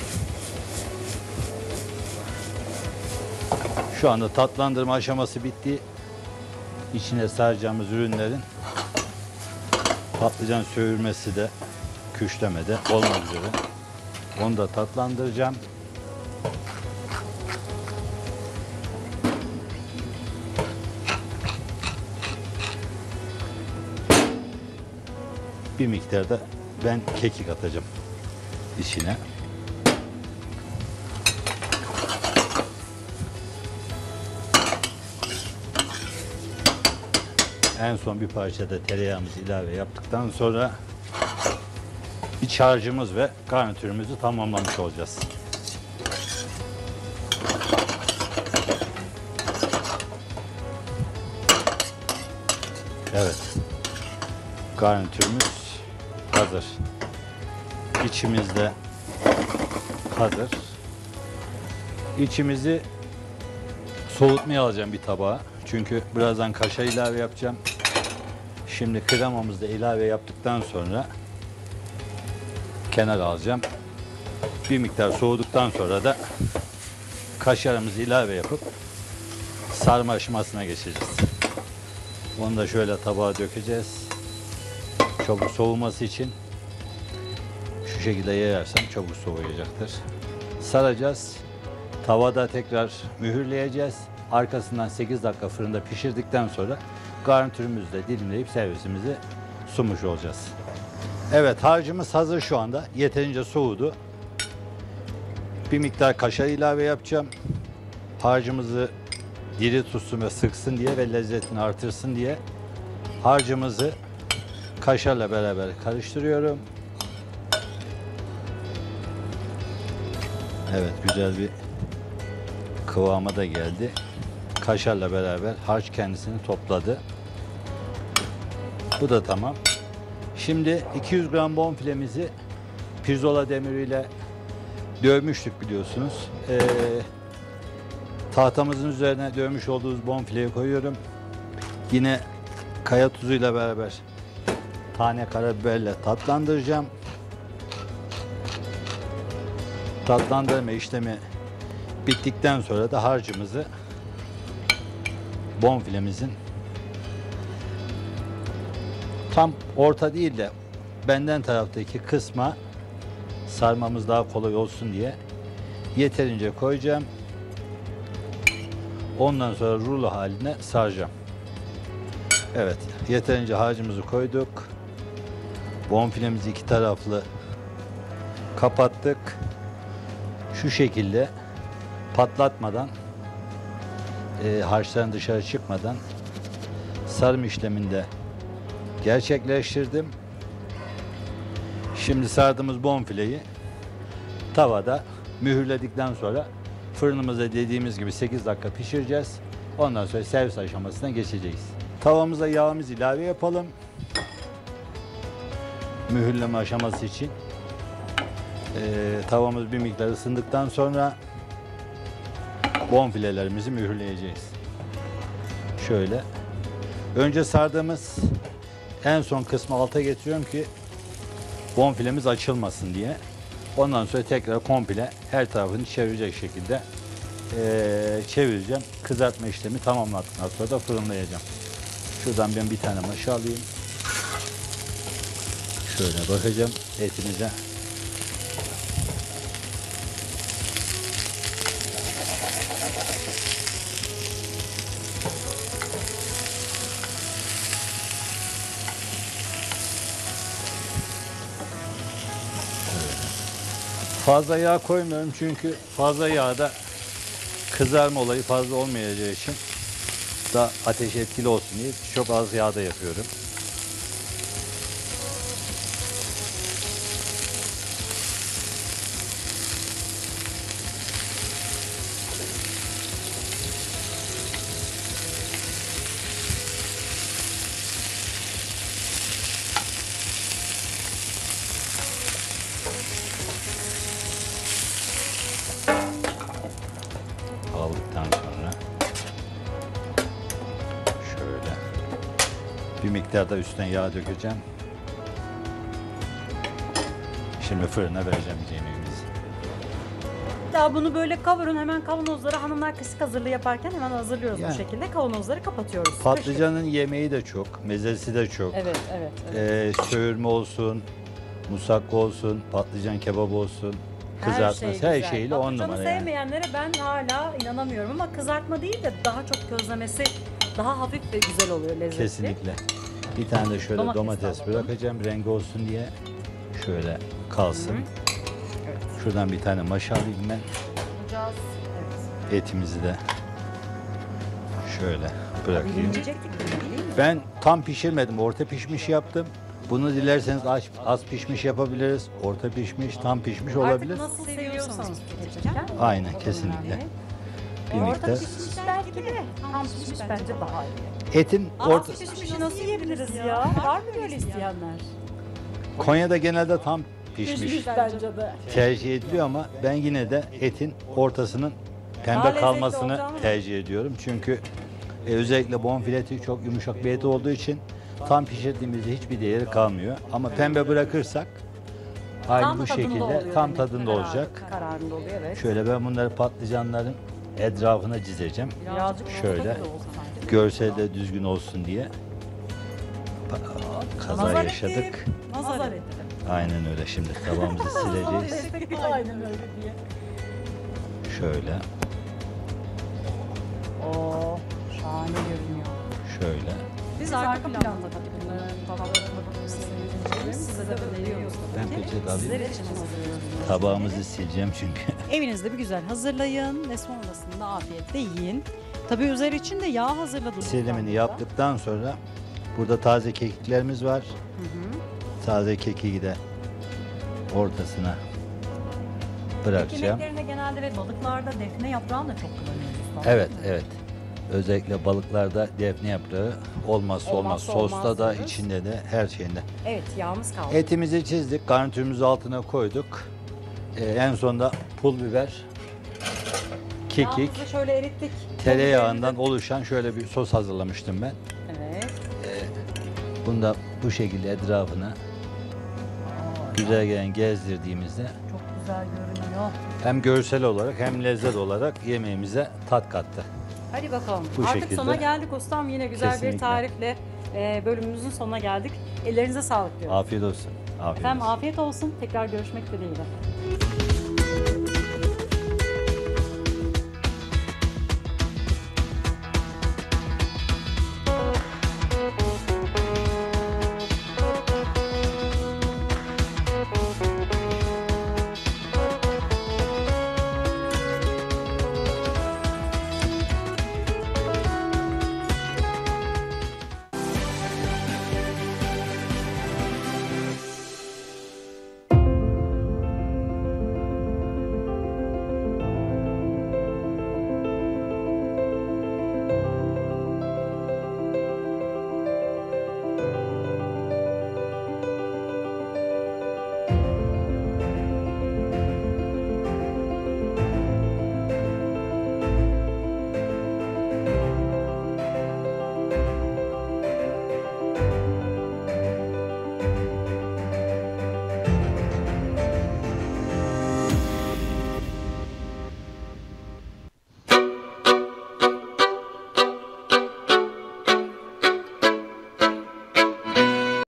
Şu anda tatlandırma aşaması bitti. İçine saracağımız ürünlerin patlıcan söğürmesi de küşlemede olmak üzere. Onu da tatlandıracağım. Bir miktar da ben kekik atacağım içine. En son bir parça da tereyağımızı ilave yaptıktan sonra iç harcımız ve garnitürümüzü tamamlamış olacağız. Evet. Garnitürümüz hazır. İçimiz de hazır. İçimizi soğutmaya alacağım bir tabağa. Çünkü birazdan kaşar ilave yapacağım. Şimdi kremamızı da ilave yaptıktan sonra kenara alacağım. Bir miktar soğuduktan sonra da kaşarımızı ilave yapıp sarma aşamasına geçeceğiz. Onu da şöyle tabağa dökeceğiz. Çabuk soğuması için şu şekilde yayarsam çabuk soğuyacaktır. Saracağız. Tavada tekrar mühürleyeceğiz. Arkasından sekiz dakika fırında pişirdikten sonra garnitürümüzü de dilimleyip servisimizi sunmuş olacağız. Evet, harcımız hazır şu anda. Yeterince soğudu. Bir miktar kaşar ilave yapacağım. Harcımızı diri tutsun ve sıksın diye ve lezzetini artırsın diye harcımızı kaşarla beraber karıştırıyorum. Evet, güzel bir kıvama da geldi. Kaşarla beraber harç kendisini topladı. Bu da tamam. Şimdi iki yüz gram bonfilemizi pirzola demiriyle dövmüştük biliyorsunuz. Ee, tahtamızın üzerine dövmüş olduğumuz bonfileyi koyuyorum. Yine kaya tuzuyla beraber tane karabiberle tatlandıracağım. Tatlandırma işlemi bittikten sonra da harcımızı bonfilemizin tam orta değil de benden taraftaki kısma sarmamız daha kolay olsun diye yeterince koyacağım. Ondan sonra rulo haline saracağım. Evet, yeterince harcımızı koyduk. Bonfilemizi iki taraflı kapattık. Şu şekilde patlatmadan, e, harçların dışarı çıkmadan sarım işleminde gerçekleştirdim. Şimdi sardığımız bonfileyi tavada mühürledikten sonra fırınımıza dediğimiz gibi sekiz dakika pişireceğiz. Ondan sonra servis aşamasına geçeceğiz. Tavamıza yağımızı ilave yapalım. Mühürleme aşaması için. Ee, tavamız bir miktar ısındıktan sonra bonfilelerimizi mühürleyeceğiz. Şöyle. Önce sardığımız en son kısmı alta getiriyorum ki bonfilemiz açılmasın diye. Ondan sonra tekrar komple her tarafını çevirecek şekilde ee, çevireceğim. Kızartma işlemi tamamladıktan sonra da fırınlayacağım. Şuradan ben bir tane maşa alayım. Şöyle bakacağım etimize. Fazla yağ koymuyorum çünkü fazla yağda kızarma olayı fazla olmayacağı için da ateş etkili olsun diye çok az yağda yapıyorum. Aldıktan sonra şöyle bir miktar da üstüne yağ dökeceğim. Şimdi fırına vereceğim yemeğimizi. Daha bunu böyle kavurun, hemen kavanozları hanımlar kısık hazırlığı yaparken hemen hazırlıyoruz Yani. bu şekilde. Kavanozları kapatıyoruz. Patlıcanın yemeği de çok, mezesi de çok. Evet, evet. evet. Ee, söğürme olsun, musakka olsun, patlıcan kebabı olsun, kızartması her, şey güzel. şeyle on Patlıcanı numara yani. sevmeyenlere ben hala inanamıyorum ama kızartma değil de daha çok közlemesi daha hafif ve güzel oluyor, lezzetli. Kesinlikle. Bir tane de şöyle Domates domates, alalım. bırakacağım rengi olsun diye. Şöyle kalsın. Evet. Şuradan bir tane maşa alayım ben. Yapacağız. Evet. Etimizi de şöyle bırakayım. Yiyecektik değil mi? Ben tam pişirmedim, orta pişmiş yaptım. Bunu dilerseniz az, az pişmiş yapabiliriz. Orta pişmiş, tam pişmiş olabilir. Artık nasıl seviyorsanız tüketirken. Aynen, o da kesinlikle. önemli. Bir Orta miktar. pişmiş belki de tam pişmiş bence daha iyi. Etin orta... Az pişmiş nasıl yiyebiliriz ya? Var mı böyle isteyenler? Konya'da genelde tam pişmiş bence de. tercih ediliyor ama ben yine de etin ortasının Daha pembe lezzetli kalmasını olacağını- tercih ediyorum. Çünkü e, özellikle bonfileti çok yumuşak bir et olduğu için tam pişirdiğimizde hiçbir değeri kalmıyor. Ama pembe bırakırsak aynı Tam bu tadında şekilde oluyor tam demek ki. tadında Karar- olacak. Kararında oluyor, evet. Şöyle ben bunları patlıcanların etrafına dizeceğim. Birazcık Şöyle. orta gibi olsa sanki. Görsel de düzgün olsun diye. Pa- Kaza Nazar yaşadık. ettim. Nazar ettim. Aynen öyle. Şimdi tabağımızı sileceğiz. Aynen öyle diye. Şöyle, Oo, şahane görünüyor. şöyle. Biz arka planda tabii bunların tabaklarına bakıyoruz. Size de öneriyoruz Ben tabii ki. peçete alayım. Sizler için hazırlıyoruz. Tabağımızı sileceğim çünkü. Evinizde bir güzel hazırlayın ve sonrasında afiyetle yiyin. Tabii üzeri için de yağ hazırladım. Silimini yaptıktan sonra burada taze kekiklerimiz var. Taze kekiği de ortasına bırakacağım. Yemeklerinde genelde ve balıklarda defne yaprağını da çok kullanıyoruz. ustam, Evet, değil mi? evet. Özellikle balıklarda defne yaprağı olmazsa olmaz. Olmazsa Sosta olmaz da diyoruz. içinde de her şeyinde. Evet, yağımız kaldı. Etimizi çizdik, garnitürümüzü altına koyduk. Ee, en sonunda pul biber, kekik, Yağımızı şöyle erittik. tereyağından oluşan şöyle bir sos hazırlamıştım ben. Evet. Bunu da bu şekilde etrafına güzel gelen gezdirdiğimizde Çok güzel görünüyor. hem görsel olarak hem lezzet olarak yemeğimize tat kattı. Hadi bakalım. Bu Artık şekilde. sona geldik ustam. Yine güzel Kesinlikle. bir tarifle e, bölümümüzün sonuna geldik. Ellerinize sağlık diyorum. Afiyet olsun. Afiyet Efendim olsun. afiyet olsun. Tekrar görüşmek dileğiyle.